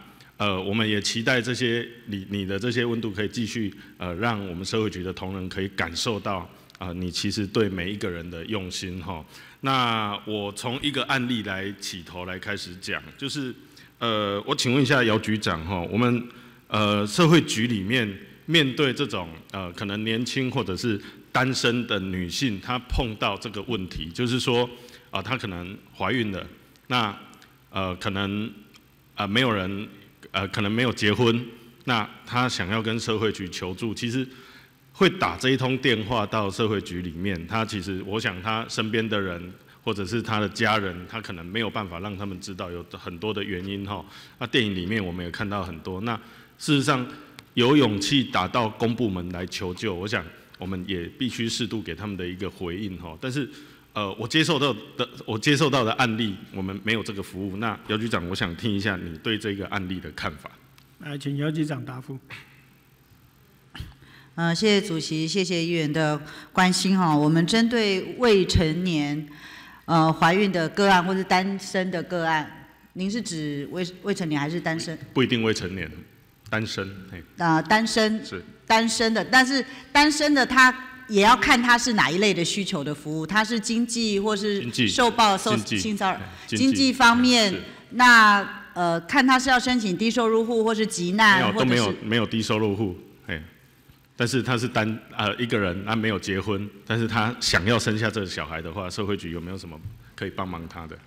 我们也期待这些你的这些温度可以继续让我们社会局的同仁可以感受到你其实对每一个人的用心哈。那我从一个案例来起头来开始讲，就是我请问一下姚局长哈，我们社会局里面对这种可能年轻或者是单身的女性，她碰到这个问题，就是说她可能怀孕了，那可能没有人可能没有结婚，那她想要跟社会局求助，其实会打这一通电话到社会局里面，她其实我想她身边的人或者是她的家人，她可能没有办法让他们知道有很多的原因哈。那电影里面我们也看到很多，那事实上有勇气打到公部门来求救，我想我们也必须适度给他们的一个回应哈。但是我接受到的案例，我们没有这个服务。那姚局长，我想听一下你对这个案例的看法。 来，请姚局长答复。 谢谢主席，谢谢议员的关心哈。我们针对未成年怀孕的个案或是单身的个案，您是指未成年还是单身？ 不一定未成年，单身。 单身是单身的，但是单身的他也要看他是哪一类的需求的服务，他是经济或是受性骚扰经济方面，那看他是要申请低收入户或是急难， 没有低收入户，但是他是一个人，他没有结婚，但是他想要生下这个小孩的话，社会局有没有什么可以帮忙他的？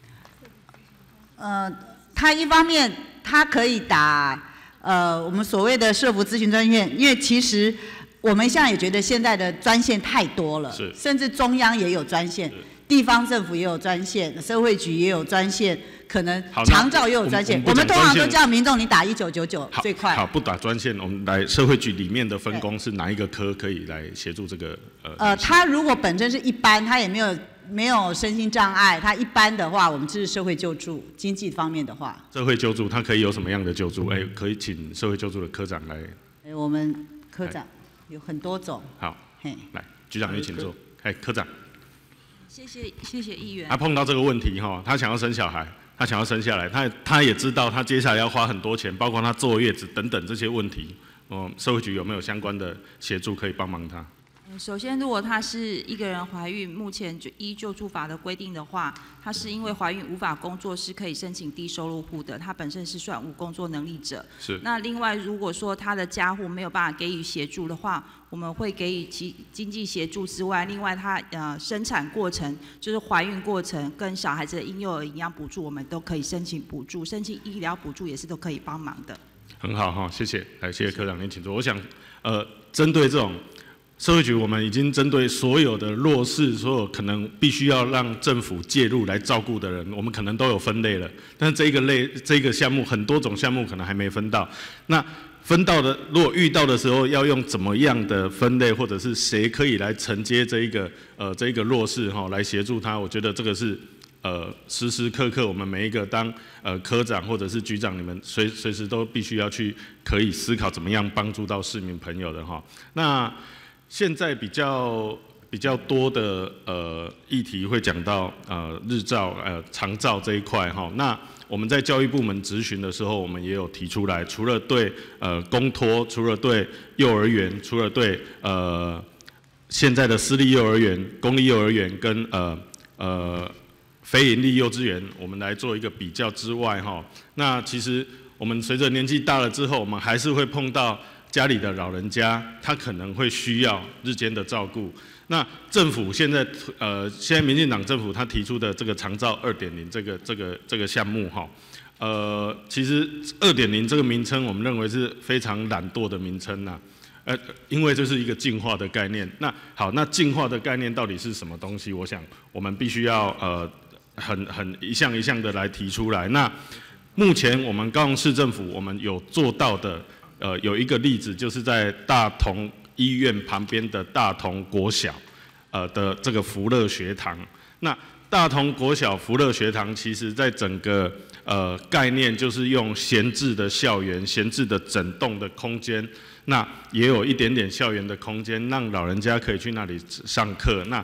他一方面他可以打我们所谓的社福咨询专线，因为其实我们现在也觉得现在的专线太多了，甚至中央也有专线，地方政府也有专线，社会局也有专线，可能长照也有专线。我们通常都叫民众你打1999最快。 好，不打专线，我们来社会局里面的分工是哪一个科可以来协助这个？ 他如果本身是一般，他也没有身心障碍，他一般的话，我们是社会救助，经济方面的话。 社会救助，他可以有什么样的救助？可以请社会救助的科长来。 我们科长有很多种。 好，来，局长你请坐。科长。 谢谢议员。 他碰到这个问题哈，他想要生小孩，他想要生下来，他也知道他接下来要花很多钱，包括他坐月子等等这些问题。社会局有没有相关的协助可以帮忙他？ 首先，如果她是一个人怀孕，目前依救助法的规定的话，她是因为怀孕无法工作，是可以申请低收入户的。她本身是算无工作能力者。 是。 那另外，如果说她的家户没有办法给予协助的话，我们会给予其经济协助之外，另外她生产过程，就是怀孕过程跟小孩子的婴幼儿营养补助，我们都可以申请补助，申请医疗补助也是都可以帮忙的。 很好哈，谢谢。来，谢谢科长您请坐。我想针对这种。社会局我们已经针对所有的弱势，所有可能必须要让政府介入来照顾的人，我们可能都有分类了。但是这个项目很多种项目可能还没分到。那分到的，如果遇到的时候要用怎么样的分类，或者是谁可以来承接这一个弱势哈，来协助他？我觉得这个是时时刻刻我们每一个当科长或者是局长，你们随时都必须要去可以思考怎么样帮助到市民朋友的哈。那现在比较多的议题会讲到日照长照这一块哈。那我们在教育部门质询的时候，我们也有提出来，除了对公托，除了对幼儿园，除了对现在的私立幼儿园、公立幼儿园跟非营利幼稚园，我们来做一个比较之外哈。那其实我们随着年纪大了之后，我们还是会碰到家里的老人家，他可能会需要日间的照顾。那政府现在民进党政府他提出的这个长照2.0这个项目哈，其实2.0这个名称我们认为是非常懒惰的名称呐，因为这是一个进化的概念。那好，那进化的概念到底是什么东西？我想我们必须要很一项一项的来提出来。那目前我们高雄市政府我们有做到的。有一个例子，就是在大同医院旁边的大同国小，的这个福乐学堂。那大同国小福乐学堂，其实在整个概念就是用闲置的校园、闲置的整栋的空间，那也有一点点校园的空间，让老人家可以去那里上课。那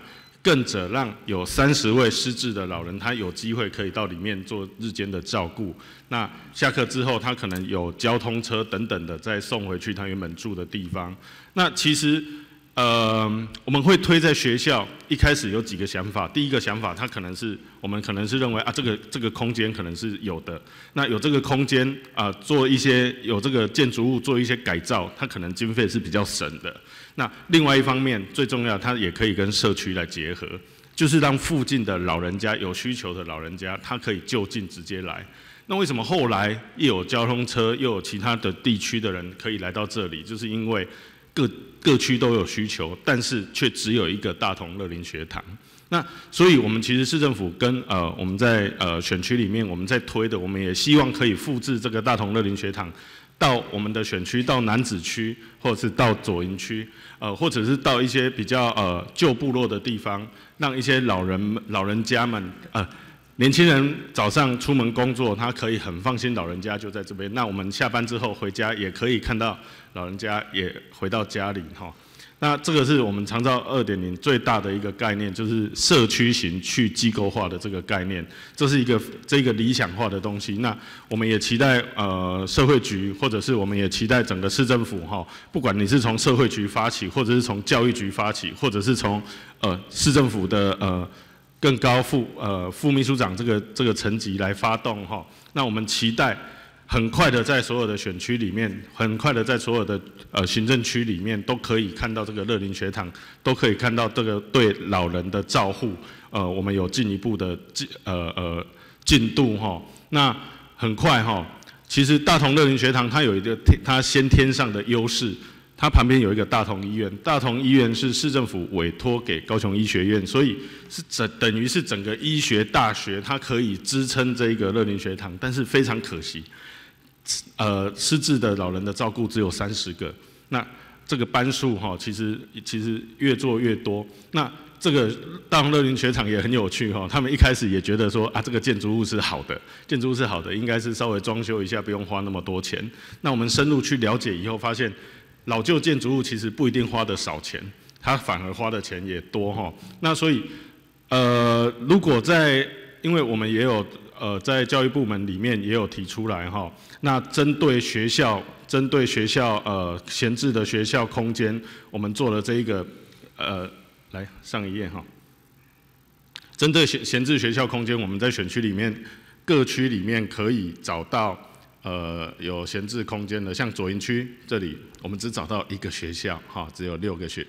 更者让有30位失智的老人，他有机会可以到里面做日间的照顾。那下课之后，他可能有交通车等等的再送回去他原本住的地方。那其实我们会推在学校，一开始有几个想法。第一个想法，我们可能是认为啊，这个空间可能是有的。那有这个空间做一些有这个建筑物做一些改造，它可能经费是比较省的。那另外一方面，最重要，它也可以跟社区来结合，就是让附近的老人家有需求的老人家，他可以就近直接来。那为什么后来又有交通车，又有其他的地区的人可以来到这里？就是因为各区都有需求，但是却只有一个大同乐龄学堂。那所以我们其实市政府跟我们在选区里面我们在推的，我们也希望可以复制这个大同乐龄学堂到我们的选区，到楠梓区，或者是到左营区，或者是到一些比较旧部落的地方，让一些老人家们年轻人早上出门工作，他可以很放心，老人家就在这边。那我们下班之后回家也可以看到老人家也回到家里哈。那这个是我们长照 2.0 最大的一个概念，就是社区型去机构化的这个概念，这是一个理想化的东西。那我们也期待社会局，或者是我们也期待整个市政府哈，不管你是从社会局发起，或者是从教育局发起，或者是从市政府的更高副秘书长这个层级来发动哈。那我们期待很快的在所有的选区里面，很快的在所有的行政区里面都可以看到这个乐龄学堂，都可以看到这个对老人的照护，我们有进一步的进度哈。那很快哈，其实大同乐龄学堂它有一个它先天上的优势。它旁边有一个大同医院，大同医院是市政府委托给高雄医学院，所以是等于是整个医学大学，它可以支撑这一个乐龄学堂。但是非常可惜，失智的老人的照顾只有30个，那这个班数哈，其实越做越多。那这个大同乐龄学堂也很有趣哈，他们一开始也觉得说这个建筑物是好的，应该是稍微装修一下，不用花那么多钱。那我们深入去了解以后，发现老旧建筑物其实不一定花的少钱，它反而花的钱也多哈。那所以如果因为我们也有在教育部门里面也有提出来哈，那针对学校闲置的学校空间，我们做了这一个来上一页哈。针对闲置学校空间，我们在选区里面各区里面可以找到有闲置空间的，像左营区这里，我们只找到1个学校，哈，只有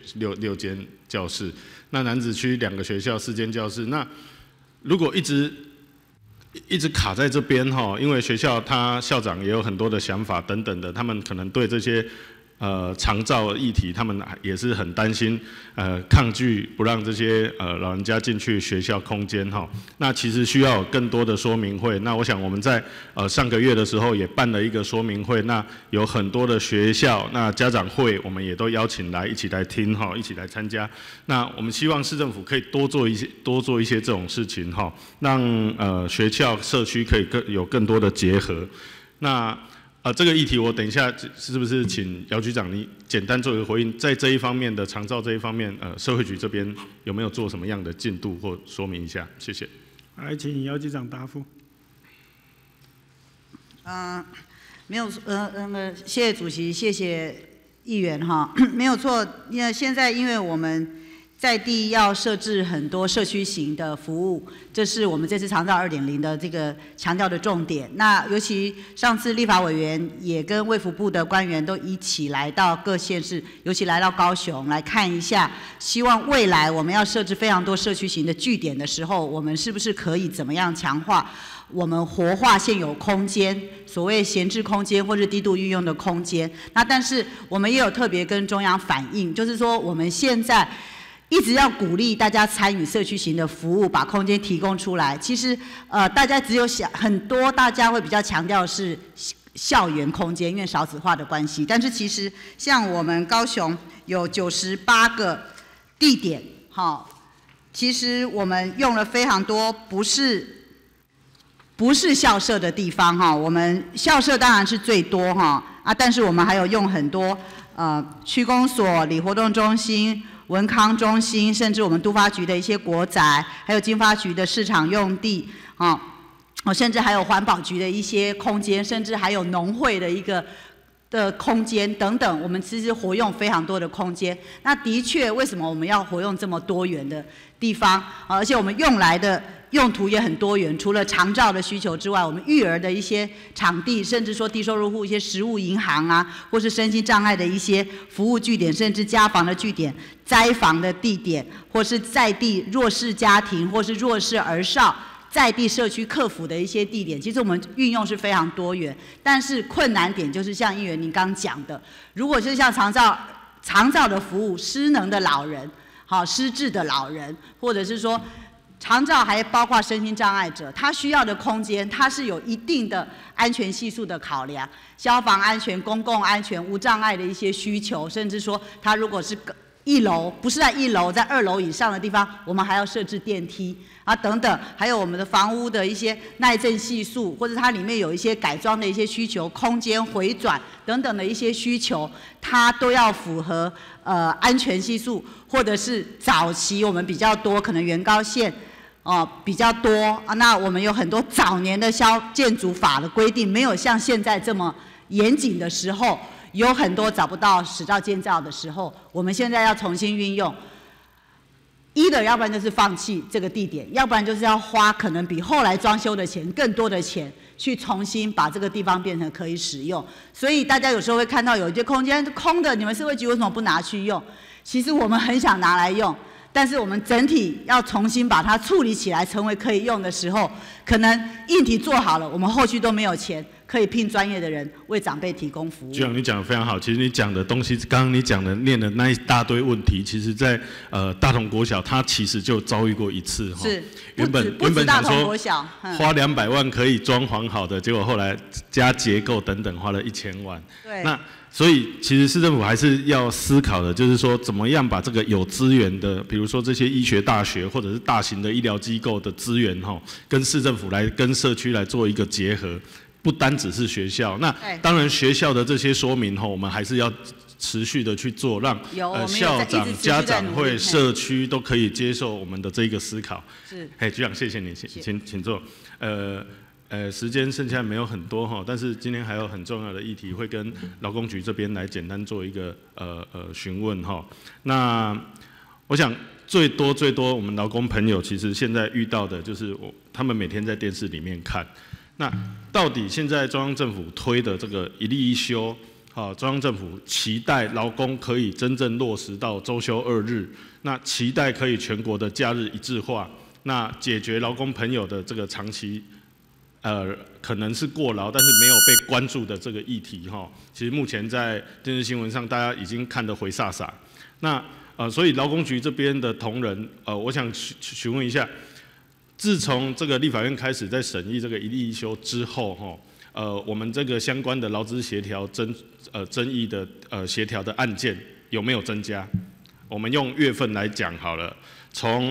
6间教室。那楠梓区2个学校4间教室。那如果一直卡在这边哈，因为学校他校长也有很多的想法等等的，他们可能对这些长照议题，他们也是很担心，抗拒不让这些老人家进去学校空间哈。那其实需要有更多的说明会。那我想我们在上个月的时候也办了一个说明会，那有很多的学校，那家长会我们也都邀请来一起来听哈，一起来参加。那我们希望市政府可以多做一些这种事情哈，让学校社区可以有更多的结合。那这个议题我等一下是不是请姚局长你简单做一个回应？在这一方面的长照这一方面，社会局这边有没有做什么样的进度或说明一下？谢谢。 来，请姚局长答复。 没有，谢谢主席，谢谢议员哈，没有错。现在因为我们在地要设置很多社区型的服务，这是我们这次长照 2.0 的这个强调的重点。那尤其上次立法委员也跟卫福部的官员都一起来到各县市，尤其来到高雄来看一下，希望未来我们要设置非常多社区型的据点的时候，我们是不是可以怎么样强化我们活化现有空间，所谓闲置空间或是低度运用的空间。那但是我们也有特别跟中央反映，就是说我们现在一直要鼓励大家参与社区型的服务，把空间提供出来。其实，大家只有很多大家会比较强调的是校园空间，因为少子化的关系。但是其实像我们高雄有98个地点，其实我们用了非常多不是校舍的地方哈。我们校舍当然是最多哈但是我们还有用很多区公所、里活动中心。 文康中心，甚至我们都发局的一些国宅，还有经发局的市场用地甚至还有环保局的一些空间，甚至还有农会的一个空间等等，我们其实活用非常多的空间。那的确，为什么我们要活用这么多元的地方？而且我们用来的用途也很多元，除了长照的需求之外，我们育儿的一些场地，甚至说低收入户一些食物银行啊，或是身心障碍的一些服务据点，甚至家访的据点、灾防的地点，或是在地弱势家庭或是弱势儿少在地社区客服的一些地点，其实我们运用是非常多元，但是困难点就是像议员您刚讲的，如果是像长照的服务，失能的老人、失智的老人，或者是说长照还包括身心障碍者，他需要的空间，它是有一定的安全系数的考量，消防安全、公共安全、无障碍的一些需求，甚至说他如果是1楼，不是在1楼，在2楼以上的地方，我们还要设置电梯等等，还有我们的房屋的一些耐震系数，或者它里面有一些改装的一些需求、空间回转等等的一些需求，它都要符合安全系数，或者是早期我们比较多，可能原高线比较多那我们有很多早年的建筑法的规定，没有像现在这么严谨的时候。有很多找不到使照建造的时候，我们现在要重新运用。要不然就是放弃这个地点，要不然就是要花可能比后来装修的钱更多的钱，去重新把这个地方变成可以使用。所以大家有时候会看到有一些空间空的，你们社会局为什么不拿去用？其实我们很想拿来用，但是我们整体要重新把它处理起来，成为可以用的时候，可能硬体做好了，我们后续都没有钱。可以聘专业的人为长辈提供服务。局长， 你讲得非常好。其实你讲的东西，刚刚你讲的念的那一大堆问题，其实在大同国小，它其实就遭遇过一次哈。是。原本想说花200万可以装潢好的，结果后来加结构等等花了1000万。对。那所以其实市政府还是要思考的，就是说怎么样把这个有资源的，比如说这些医学大学或者是大型的医疗机构的资源哈，跟市政府来跟社区来做一个结合。不单只是学校，那当然学校的这些说明我们还是要持续的去做，让校长、家长会、社区都可以接受我们的这个思考。是，局长，谢谢你，请坐。时间剩下没有很多但是今天还有很重要的议题会跟劳工局这边来简单做一个询问那我想最多我们劳工朋友其实现在遇到的就是他们每天在电视里面看。那到底现在中央政府推的这个一例一休，中央政府期待劳工可以真正落实到周休2日，那期待可以全国的假日一致化，那解决劳工朋友的这个长期可能是过劳但是没有被关注的这个议题其实目前在电视新闻上大家已经看得回煞煞。那所以劳工局这边的同仁我想询问一下。自从这个立法院开始在审议这个一例一休之后，我们这个相关的劳资协调争议的协调的案件有没有增加？我们用月份来讲好了，从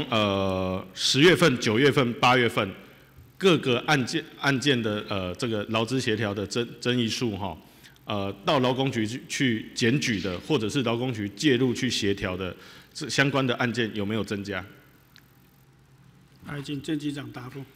10月份、9月份、8月份各个案件的这个劳资协调的争议数到劳工局去检举的，或者是劳工局介入去协调的相关的案件有没有增加？ 请郑局长答复。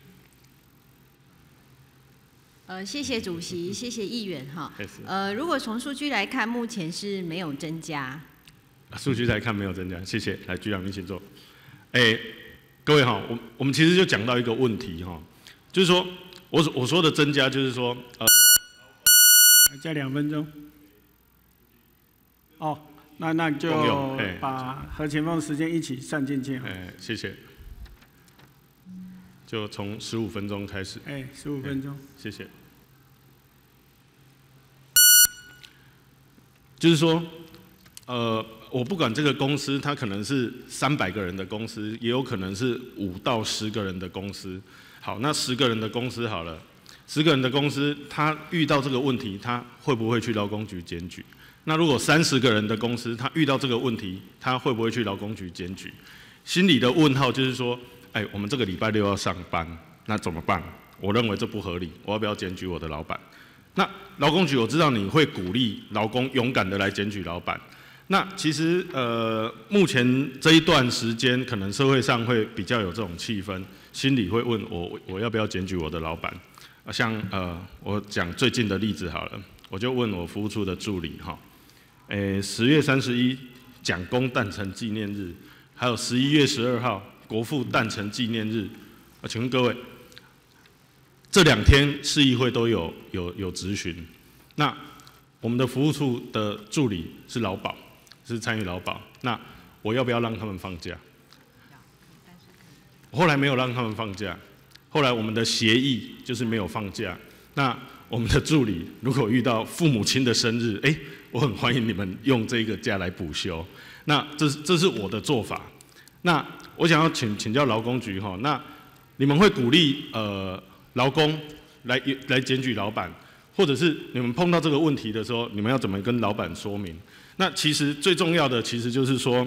谢谢主席，谢谢议员如果从数据来看，目前是没有增加。 数据来看没有增加，谢谢。来，局长您请坐。各位我们其实就讲到一个问题就是说我说的增加就是说加2分钟。那就把何前锋时间一起算进去。 谢谢。就从15分钟开始。 15分钟。 谢谢。就是说，我不管这个公司，它可能是300个人的公司，也有可能是5到10个人的公司。好，那10个人的公司好了，10个人的公司，他遇到这个问题，他会不会去劳工局检举？那如果30个人的公司，他遇到这个问题，他会不会去劳工局检举？心里的问号就是说。我们这个礼拜6要上班，那怎么办？我认为这不合理，我要不要检举我的老板？那劳工局我知道你会鼓励劳工勇敢的来检举老板， 那其实目前这一段时间，可能社会上会比较有这种气氛，心里会问我要不要检举我的老板？像我讲最近的例子好了，我就问我服务处的助理哈，10月31蒋公诞辰纪念日，还有11月12号国父诞辰纪念日，请问各位，这2天市议会都有质询，那我们的服务处的助理是劳保，是参与劳保，那我要不要让他们放假？后来没有让他们放假，后来我们的协议就是没有放假。那我们的助理如果遇到父母亲的生日，我很欢迎你们用这个假来补休。那这是我的做法。那我想要请教劳工局哈，那你们会鼓励劳工来检举老板，或者是你们碰到这个问题的时候，你们要怎么跟老板说明？那其实最重要的其实就是说，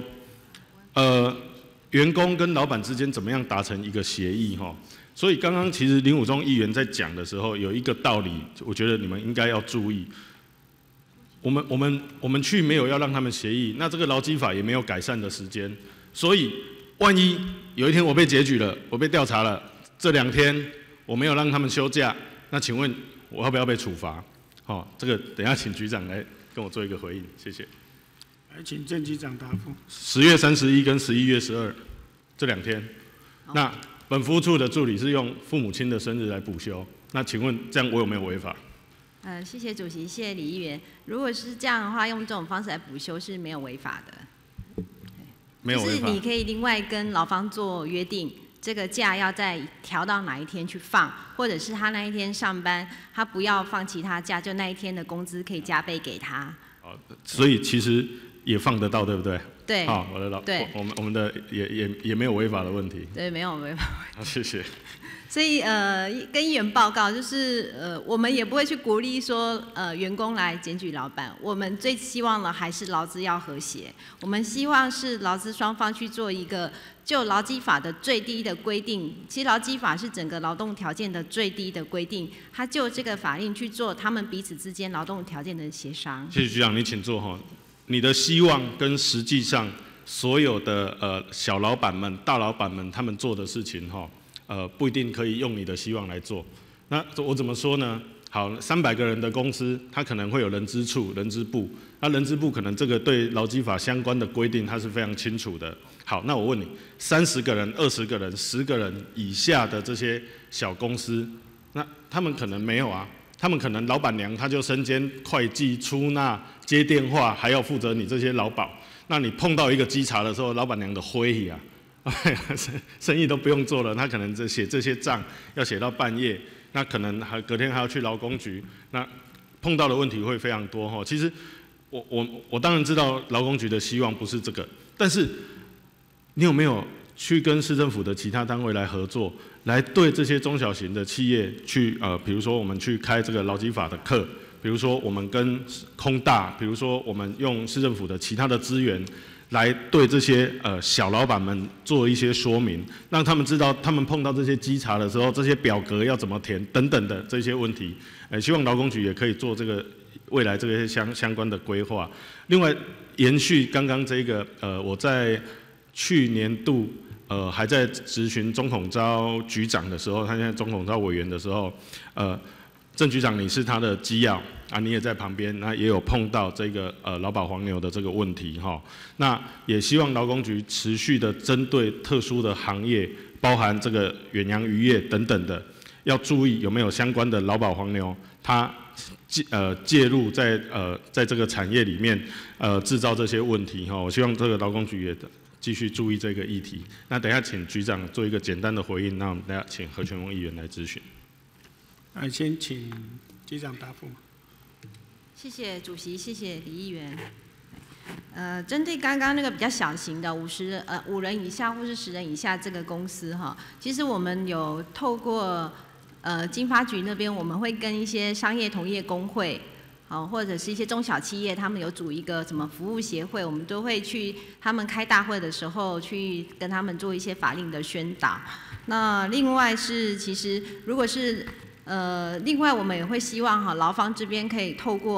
员工跟老板之间怎么样达成一个协议哈？所以刚刚其实林武忠议员在讲的时候，有一个道理，我觉得你们应该要注意。我们去没有要让他们协议，那这个劳基法也没有改善的时间，所以万一有一天我被检举了，我被调查了，这2天我没有让他们休假，那请问我要不要被处罚？这个等一下请局长来跟我做一个回应，谢谢。 来，请郑局长答复。 10月31跟11月12这2天，那本服务处的助理是用父母亲的生日来补休，那请问这样我有没有违法？ 谢谢主席，谢谢李议员。如果是这样的话，用这种方式来补休是没有违法的。 没有违法。 就是你可以另外跟劳方做约定，这个假要再调到哪一天去放，或者是他那一天上班，他不要放其他假，就那一天的工资可以加倍给他。 所以其实也放得到，对不对？ 对。 好，我们的也没有违法的问题。 对，没有违法。 好，谢谢。 所以跟议员报告，就是我们也不会去鼓励说员工来检举老板，我们最希望的还是劳资要和谐，我们希望是劳资双方去做一个就劳基法的最低的规定，其实劳基法是整个劳动条件的最低的规定，他就这个法令去做他们彼此之间劳动条件的协商。 谢谢局长，你请坐哈。你的希望跟实际上所有的小老板们、大老板们他们做的事情哈。不一定可以用你的希望来做。那我怎么说呢？好，300个人的公司，它可能会有人资处、人资部。那人资部可能这个对劳基法相关的规定，它是非常清楚的。好，那我问你，30个人、20个人、10个人以下的这些小公司，那他们可能没有啊。他们可能老板娘她就身兼会计、出纳、接电话，还要负责你这些劳保。那你碰到一个稽查的时候，老板娘的灰啊。生意都不用做了，他可能写这些账要写到半夜，那可能隔天还要去劳工局，那碰到的问题会非常多哈。其实我当然知道劳工局的希望不是这个，但是你有没有去跟市政府的其他单位来合作，来对这些中小型的企业去比如说我们去开这个劳基法的课，比如说我们跟空大，比如说我们用市政府的其他的资源。来对这些小老板们做一些说明，让他们知道他们碰到这些稽查的时候，这些表格要怎么填等等的这些问题。希望劳工局也可以做这个未来这个相关的规划。另外，延续刚刚这个我在去年度还在质询钟统昭局长的时候，他现在钟统昭委员的时候，郑局长你是他的机要啊，你也在旁边，那也有碰到这个劳保黄牛的这个问题哈。那也希望劳工局持续的针对特殊的行业，包含这个远洋渔业等等的，要注意有没有相关的劳保黄牛，它介入在这个产业里面制造这些问题哈。我希望这个劳工局也继续注意这个议题。那等一下请局长做一个简单的回应，那我们等一下请何权峰议员来咨询。 先请局长答复。 谢谢主席，谢谢李议员。针对刚刚那个比较小型的5人以下或是10人以下这个公司哈，其实我们有透过经发局那边，我们会跟一些商业同业公会，好或者是一些中小企业，他们有组一个什么服务协会，我们都会去他们开大会的时候去跟他们做一些法令的宣导。那另外是其实如果是另外我们也会希望劳方这边可以透过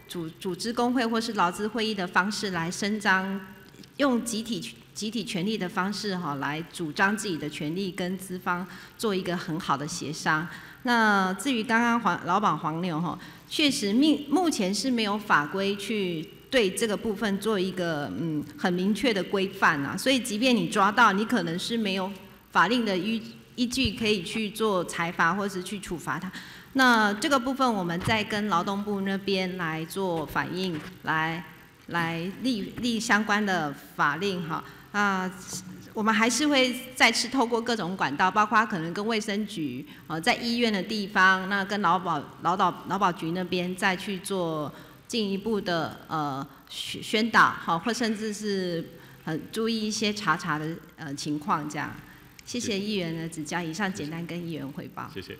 组织工会或是劳资会议的方式来伸张，用集体权利的方式来主张自己的权利，跟资方做一个很好的协商。那至于刚刚老板黄牛确实目前是没有法规去对这个部分做一个很明确的规范啊，所以即便你抓到，你可能是没有法令的依据可以去做裁罚或是去处罚他。那这个部分我们再跟劳动部那边来做反映，来立相关的法令我们还是会再次透过各种管道，包括可能跟卫生局在医院的地方，那跟劳保局那边再去做进一步的宣导或甚至是注意一些查的情况这样。谢谢议员的指教，以上简单跟议员汇报。 谢谢。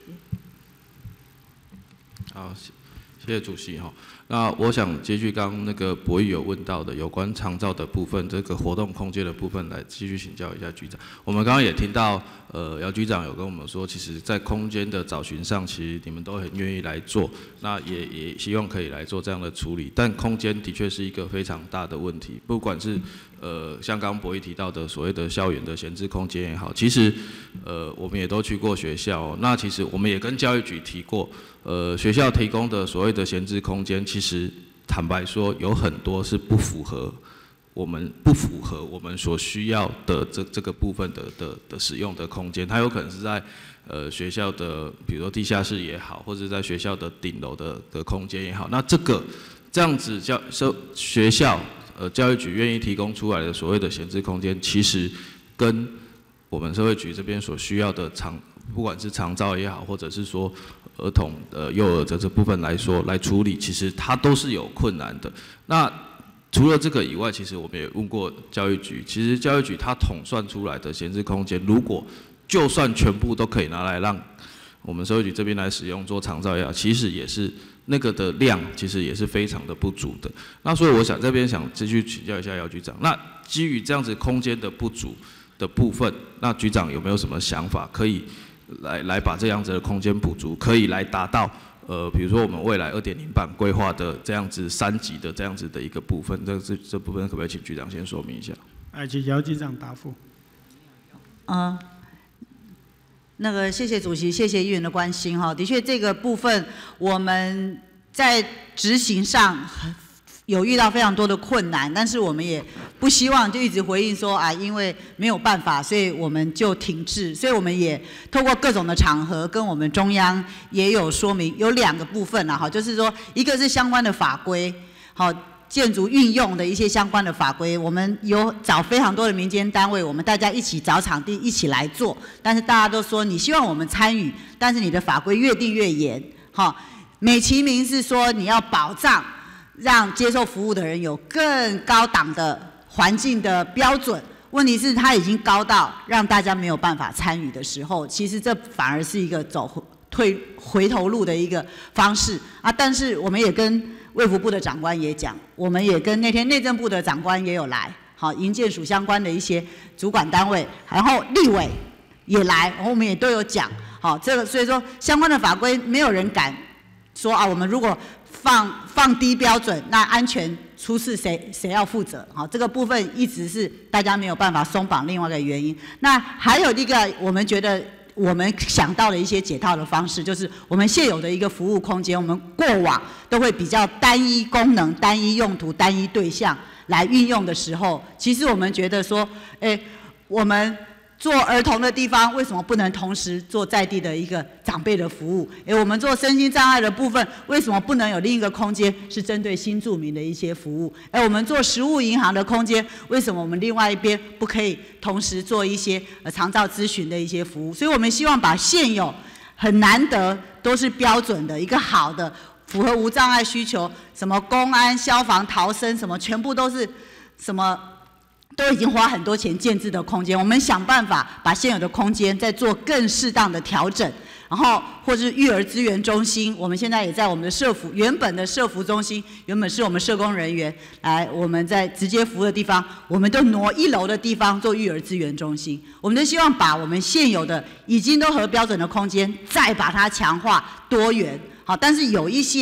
好，谢谢主席哈。那我想接续刚刚那个博弈有问到的有关长照的部分，这个活动空间的部分来继续请教一下局长。我们刚刚也听到，姚局长有跟我们说，其实在空间的找寻上，其实你们都很愿意来做，那也希望可以来做这样的处理。但空间的确是一个非常大的问题，不管是像刚刚博弈提到的所谓的校园的闲置空间也好，其实我们也都去过学校，那其实我们也跟教育局提过。学校提供的所谓的闲置空间，其实坦白说有很多是不符合我们所需要的这个部分的使用的空间，它有可能是在学校的比如说地下室也好，或者在学校的顶楼的空间也好，那这样子学校教育局愿意提供出来的所谓的闲置空间，其实跟我们社会局这边所需要的不管是长照也好，或者是说儿童幼儿的这部分来说来处理，其实它都是有困难的。那除了这个以外，其实我们也问过教育局，其实教育局它统算出来的闲置空间，如果就算全部都可以拿来让我们社会局这边来使用做长照也好，其实也是那个的量，其实也是非常的不足的。那所以我想这边想继续请教一下姚局长，那基于这样子空间的不足的部分，那局长有没有什么想法可以来把这样子的空间补足，可以来达到比如说我们未来2.0版规划的这样子3级的这样子的一个部分，这部分可不可以请局长先说明一下？ 请姚局长答复。 那个谢谢主席，谢谢议员的关心哈。的确，这个部分我们在执行上有遇到非常多的困难，但是我们也不希望就一直回应说因为没有办法，所以我们就停滞。所以我们也透过各种的场合跟我们中央也有说明，有2个部分啦，就是说一个是相关的法规，建筑运用的一些相关的法规，我们有找非常多的民间单位，我们大家一起找场地一起来做，但是大家都说你希望我们参与，但是你的法规越定越严，美其名是说你要保障让接受服务的人有更高档的环境的标准，问题是它已经高到让大家没有办法参与的时候，其实这反而是一个回头路的一个方式但是我们也跟卫福部的长官也讲，我们也跟那天内政部的长官也有来，营建署相关的一些主管单位，然后立委也来，然后我们也都有讲，这个所以说相关的法规没有人敢说我们如果放低标准，那安全出事谁要负责？这个部分一直是大家没有办法松绑另外一个原因。那还有一个我们觉得我们想到了一些解套的方式，就是我们现有的一个服务空间，我们过往都会比较单一功能、单一用途、单一对象来运用的时候，其实我们觉得说，我们做儿童的地方，为什么不能同时做在地的一个长辈的服务？我们做身心障碍的部分，为什么不能有另一个空间是针对新住民的一些服务？我们做食物银行的空间，为什么我们另外一边不可以同时做一些长照咨询的一些服务？所以我们希望把现有很难得都是标准的一个好的符合无障碍需求，什么公安、消防、逃生，什么全部都是什么。都已经花很多钱建制的空间，我们想办法把现有的空间再做更适当的调整，然后或是育儿资源中心，我们现在也在我们的原本的社福中心，原本是我们社工人员我们在直接服务的地方，我们都挪1楼的地方做育儿资源中心，我们就希望把我们现有的已经都合标准的空间，再把它强化多元，但是有一些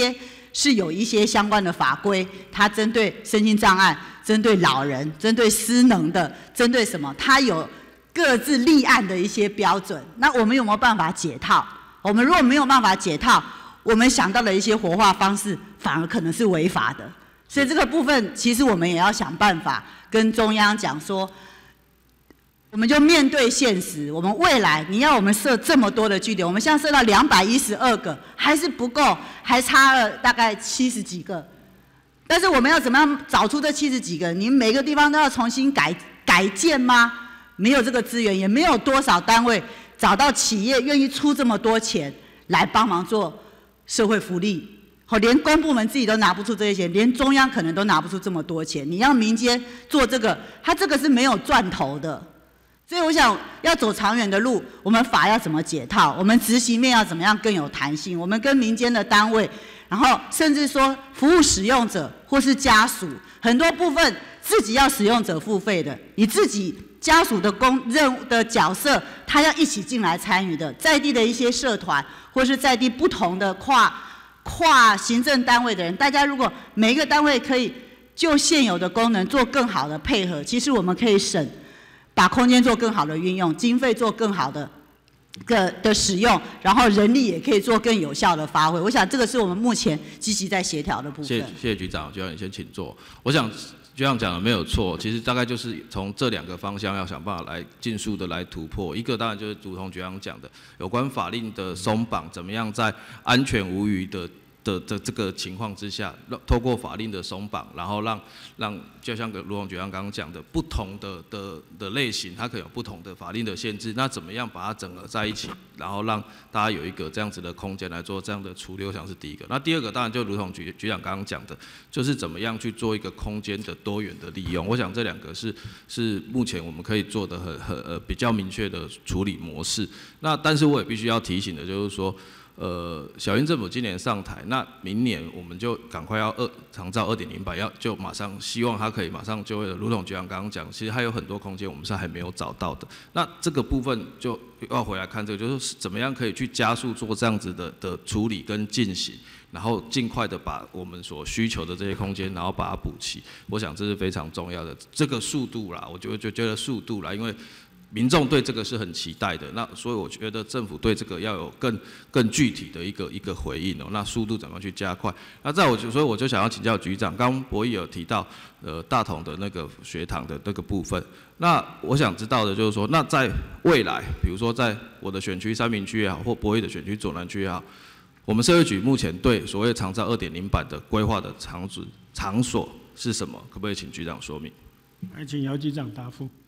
是有一些相关的法规，它针对身心障碍、针对老人、针对失能的、针对什么，它有各自立案的一些标准。那我们有没有办法解套？我们如果没有办法解套，我们想到的一些活化方式，反而可能是违法的。所以这个部分，其实我们也要想办法跟中央讲说，我们就面对现实，我们未来你要我们设这么多的据点，我们现在设到212个，还是不够，还差了大概70几个。但是我们要怎么样找出这70几个？你每个地方都要重新改建吗？没有这个资源，也没有多少单位找到企业愿意出这么多钱来帮忙做社会福利。连公部门自己都拿不出这些钱，连中央可能都拿不出这么多钱。你要民间做这个，它这个是没有赚头的。所以我想要走长远的路，我们法要怎么解套？我们执行面要怎么样更有弹性？我们跟民间的单位，然后甚至说服务使用者或是家属，很多部分自己要使用者付费的，你自己家属的任务的角色，他要一起进来参与的，在地的一些社团或是在地不同的跨行政单位的人，大家如果每一个单位可以就现有的功能做更好的配合，其实我们可以把空间做更好的运用，经费做更好的使用，然后人力也可以做更有效的发挥。我想这个是我们目前积极在协调的部分。 谢谢局长，局长你先请坐。我想局长讲的没有错，其实大概就是从这2个方向要想办法来尽速的来突破。一个当然就是如同局长讲的，有关法令的松绑，怎么样在安全无虞的这个情况之下，透过法令的松绑，然后让就像如同局长刚刚讲的，不同的类型，它可以有不同的法令的限制，那怎么样把它整合在一起，然后让大家有一个这样子的空间来做这样的处理，我想是第一个。那第2个当然就如同局长刚刚讲的，就是怎么样去做一个空间的多元的利用。我想这2个是目前我们可以做的比较明确的处理模式。那但是我也必须要提醒的就是说。小英政府今年上台，那明年我们就赶快要长照2.0版，就马上希望它可以马上就会，如同局长刚刚讲，其实还有很多空间我们是还没有找到的。那这个部分就要回来看这个，就是怎么样可以去加速做这样子的处理跟进行，然后尽快的把我们所需求的这些空间，然后把它补齐。我想这是非常重要的，这个速度啦，我就觉得速度啦，因为。民众对这个是很期待的，那所以我觉得政府对这个要有更具体的一个回应哦。那速度怎么去加快？那所以我就想要请教局长，刚刚博弈有提到大同的那个学堂的那个部分，那我想知道的就是说，那在未来，比如说在我的选区三民区也好，或博弈的选区左南区也好，我们社会局目前对所谓长照2.0版的规划的场所是什么？可不可以请局长说明？ 来，请姚局长答复。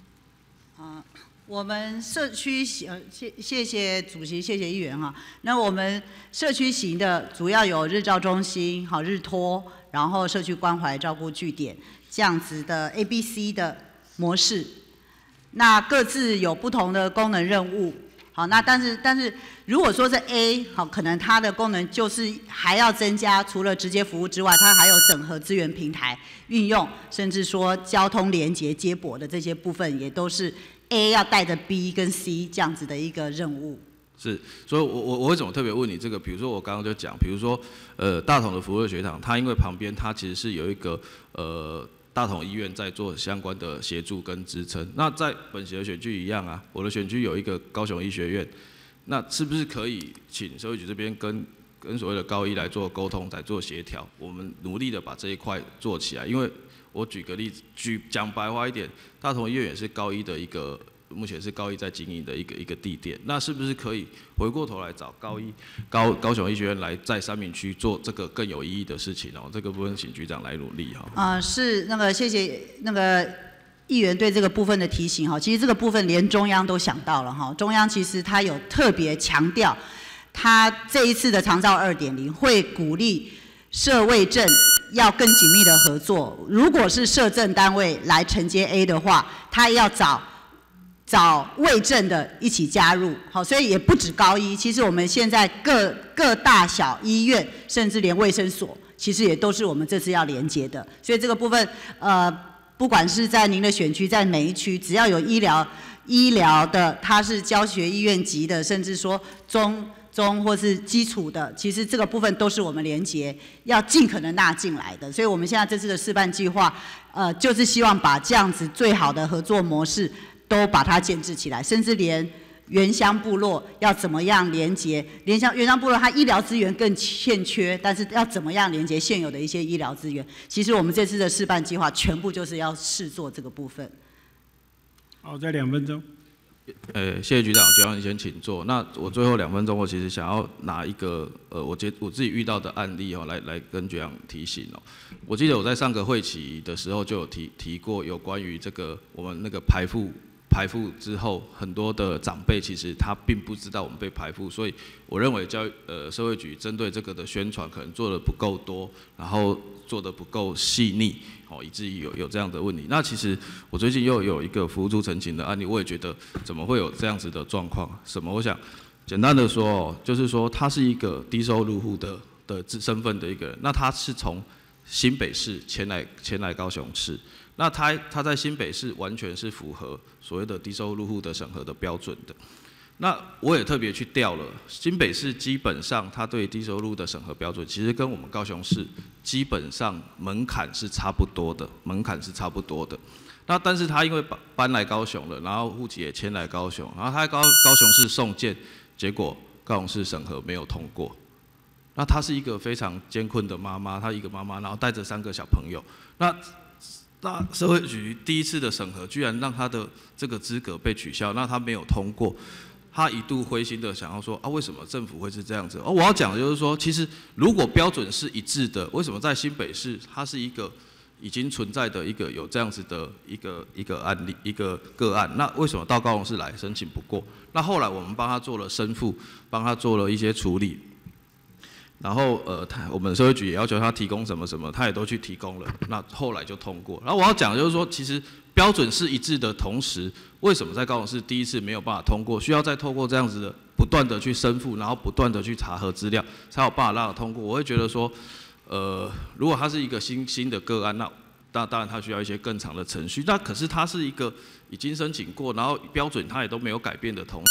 我们社区型，谢谢主席，谢谢议员哈。那我们社区型的主要有日照中心、日托，然后社区关怀照顾据点这样子的 ABC 的模式。那各自有不同的功能任务。好，那但是如果说是 A， 好，可能它的功能就是还要增加，除了直接服务之外，它还有整合资源平台运用，甚至说交通连结接驳的这些部分，也都是 A 要带着 B 跟 C 这样子的一个任务。 是，所以我为什么特别问你这个？比如说我刚刚就讲，比如说大同的福乐学堂，它因为旁边它其实是有一个大同医院在做相关的协助跟支撑。那在本席的选区一样啊，我的选区有一个高雄医学院，那是不是可以请社会局这边跟所谓的高医来做沟通，来做协调？我们努力的把这一块做起来。因为我举个例子，讲白话一点，大同医院也是高医的一个。目前是高医在经营的一个地点，那是不是可以回过头来找高雄医学院来在三民区做这个更有意义的事情哦？这个部分请局长来努力哈。是那个谢谢那个议员对这个部分的提醒哈。其实这个部分连中央都想到了哈，中央其实他有特别强调，他这一次的长照2.0会鼓励社卫政要更紧密的合作。如果是社政单位来承接 A 的话，他要找卫政的一起加入，好，所以也不止高医，其实我们现在各大小医院，甚至连卫生所，其实也都是我们这次要连接的。所以这个部分，不管是在您的选区，在每一区，只要有医疗的，它是教学医院级的，甚至说中或是基础的，其实这个部分都是我们连结要尽可能纳进来的。所以我们现在这次的示范计划，就是希望把这样子最好的合作模式都把它建制起来，甚至连原乡部落要怎么样连结，原乡部落它医疗资源更欠缺，但是要怎么样连结现有的一些医疗资源，其实我们这次的示范计划全部就是要试做这个部分。 好，再2分钟。 谢谢局长，局长你先请坐。那我最后2分钟，我其实想要拿一个我自己遇到的案例哦，来跟局长提醒哦。我记得我在上个会期的时候就有提过有关于这个我们那个排富之后，很多的长辈其实他并不知道我们被排富，所以我认为社会局针对这个的宣传可能做得不够多，然后做得不够细腻。以至于有这样的问题。那其实我最近又有一个服务处陈情的案例，我也觉得怎么会有这样子的状况？什么？我想简单的说，就是说他是一个低收入户的身份的一个人，那他是从新北市迁来高雄市，那他在新北市完全是符合所谓的低收入户的审核的标准的。那我也特别去调了，新北市基本上它对低收入的审核标准，其实跟我们高雄市基本上门槛是差不多的，那但是他因为搬来高雄了，然后户籍也迁来高雄，然后他在高雄市送件，结果高雄市审核没有通过。那她是一个非常艰困的妈妈，她一个妈妈，然后带着3个小朋友，那社会局第一次的审核居然让她的这个资格被取消，那她没有通过。他一度灰心的想要说为什么政府会是这样子？我要讲的就是说，其实如果标准是一致的，为什么在新北市它是一个已经存在的一个有这样子的一个案例一个个案，那为什么到高雄市来申请不过？那后来我们帮他做了申复，帮他做了一些处理，然后我们社会局也要求他提供什么什么，他也都去提供了，那后来就通过。然后我要讲的就是说，其实标准是一致的同时，为什么在高雄市第一次没有办法通过？需要再透过这样子的不断的去申复，然后不断的去查核资料，才有办法让它通过。我会觉得说，如果它是一个新的个案，那当然它需要一些更长的程序。那可是它是一个已经申请过，然后标准它也都没有改变的同时。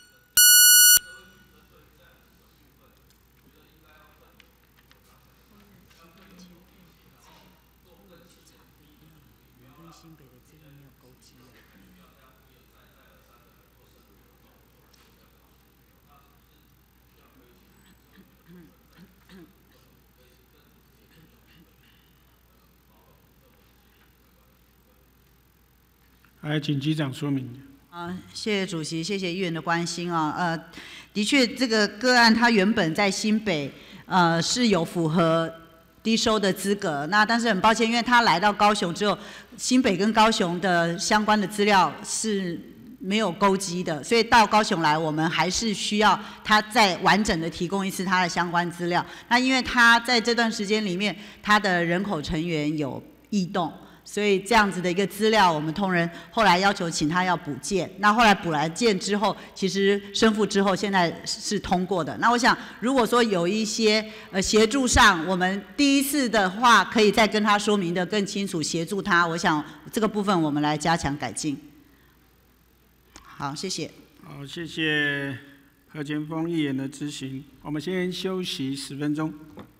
来，请局长说明。 谢谢主席，谢谢议员的关心啊。的确，这个个案它原本在新北是有符合低收的资格，那但是很抱歉，因为他来到高雄之后，新北跟高雄的相关的资料是没有勾稽的，所以到高雄来，我们还是需要他再完整的提供一次他的相关资料。那因为他在这段时间里面，他的人口成员有异动。所以这样子的一个资料，我们同仁后来要求请他要补件，那后来补来件之后，其实申复之后现在是通过的。那我想，如果说有一些协助上，我们第一次的话可以再跟他说明的更清楚，协助他。我想这个部分我们来加强改进。好，谢谢。 好，谢谢何前锋议员的咨询。我们先休息10分钟。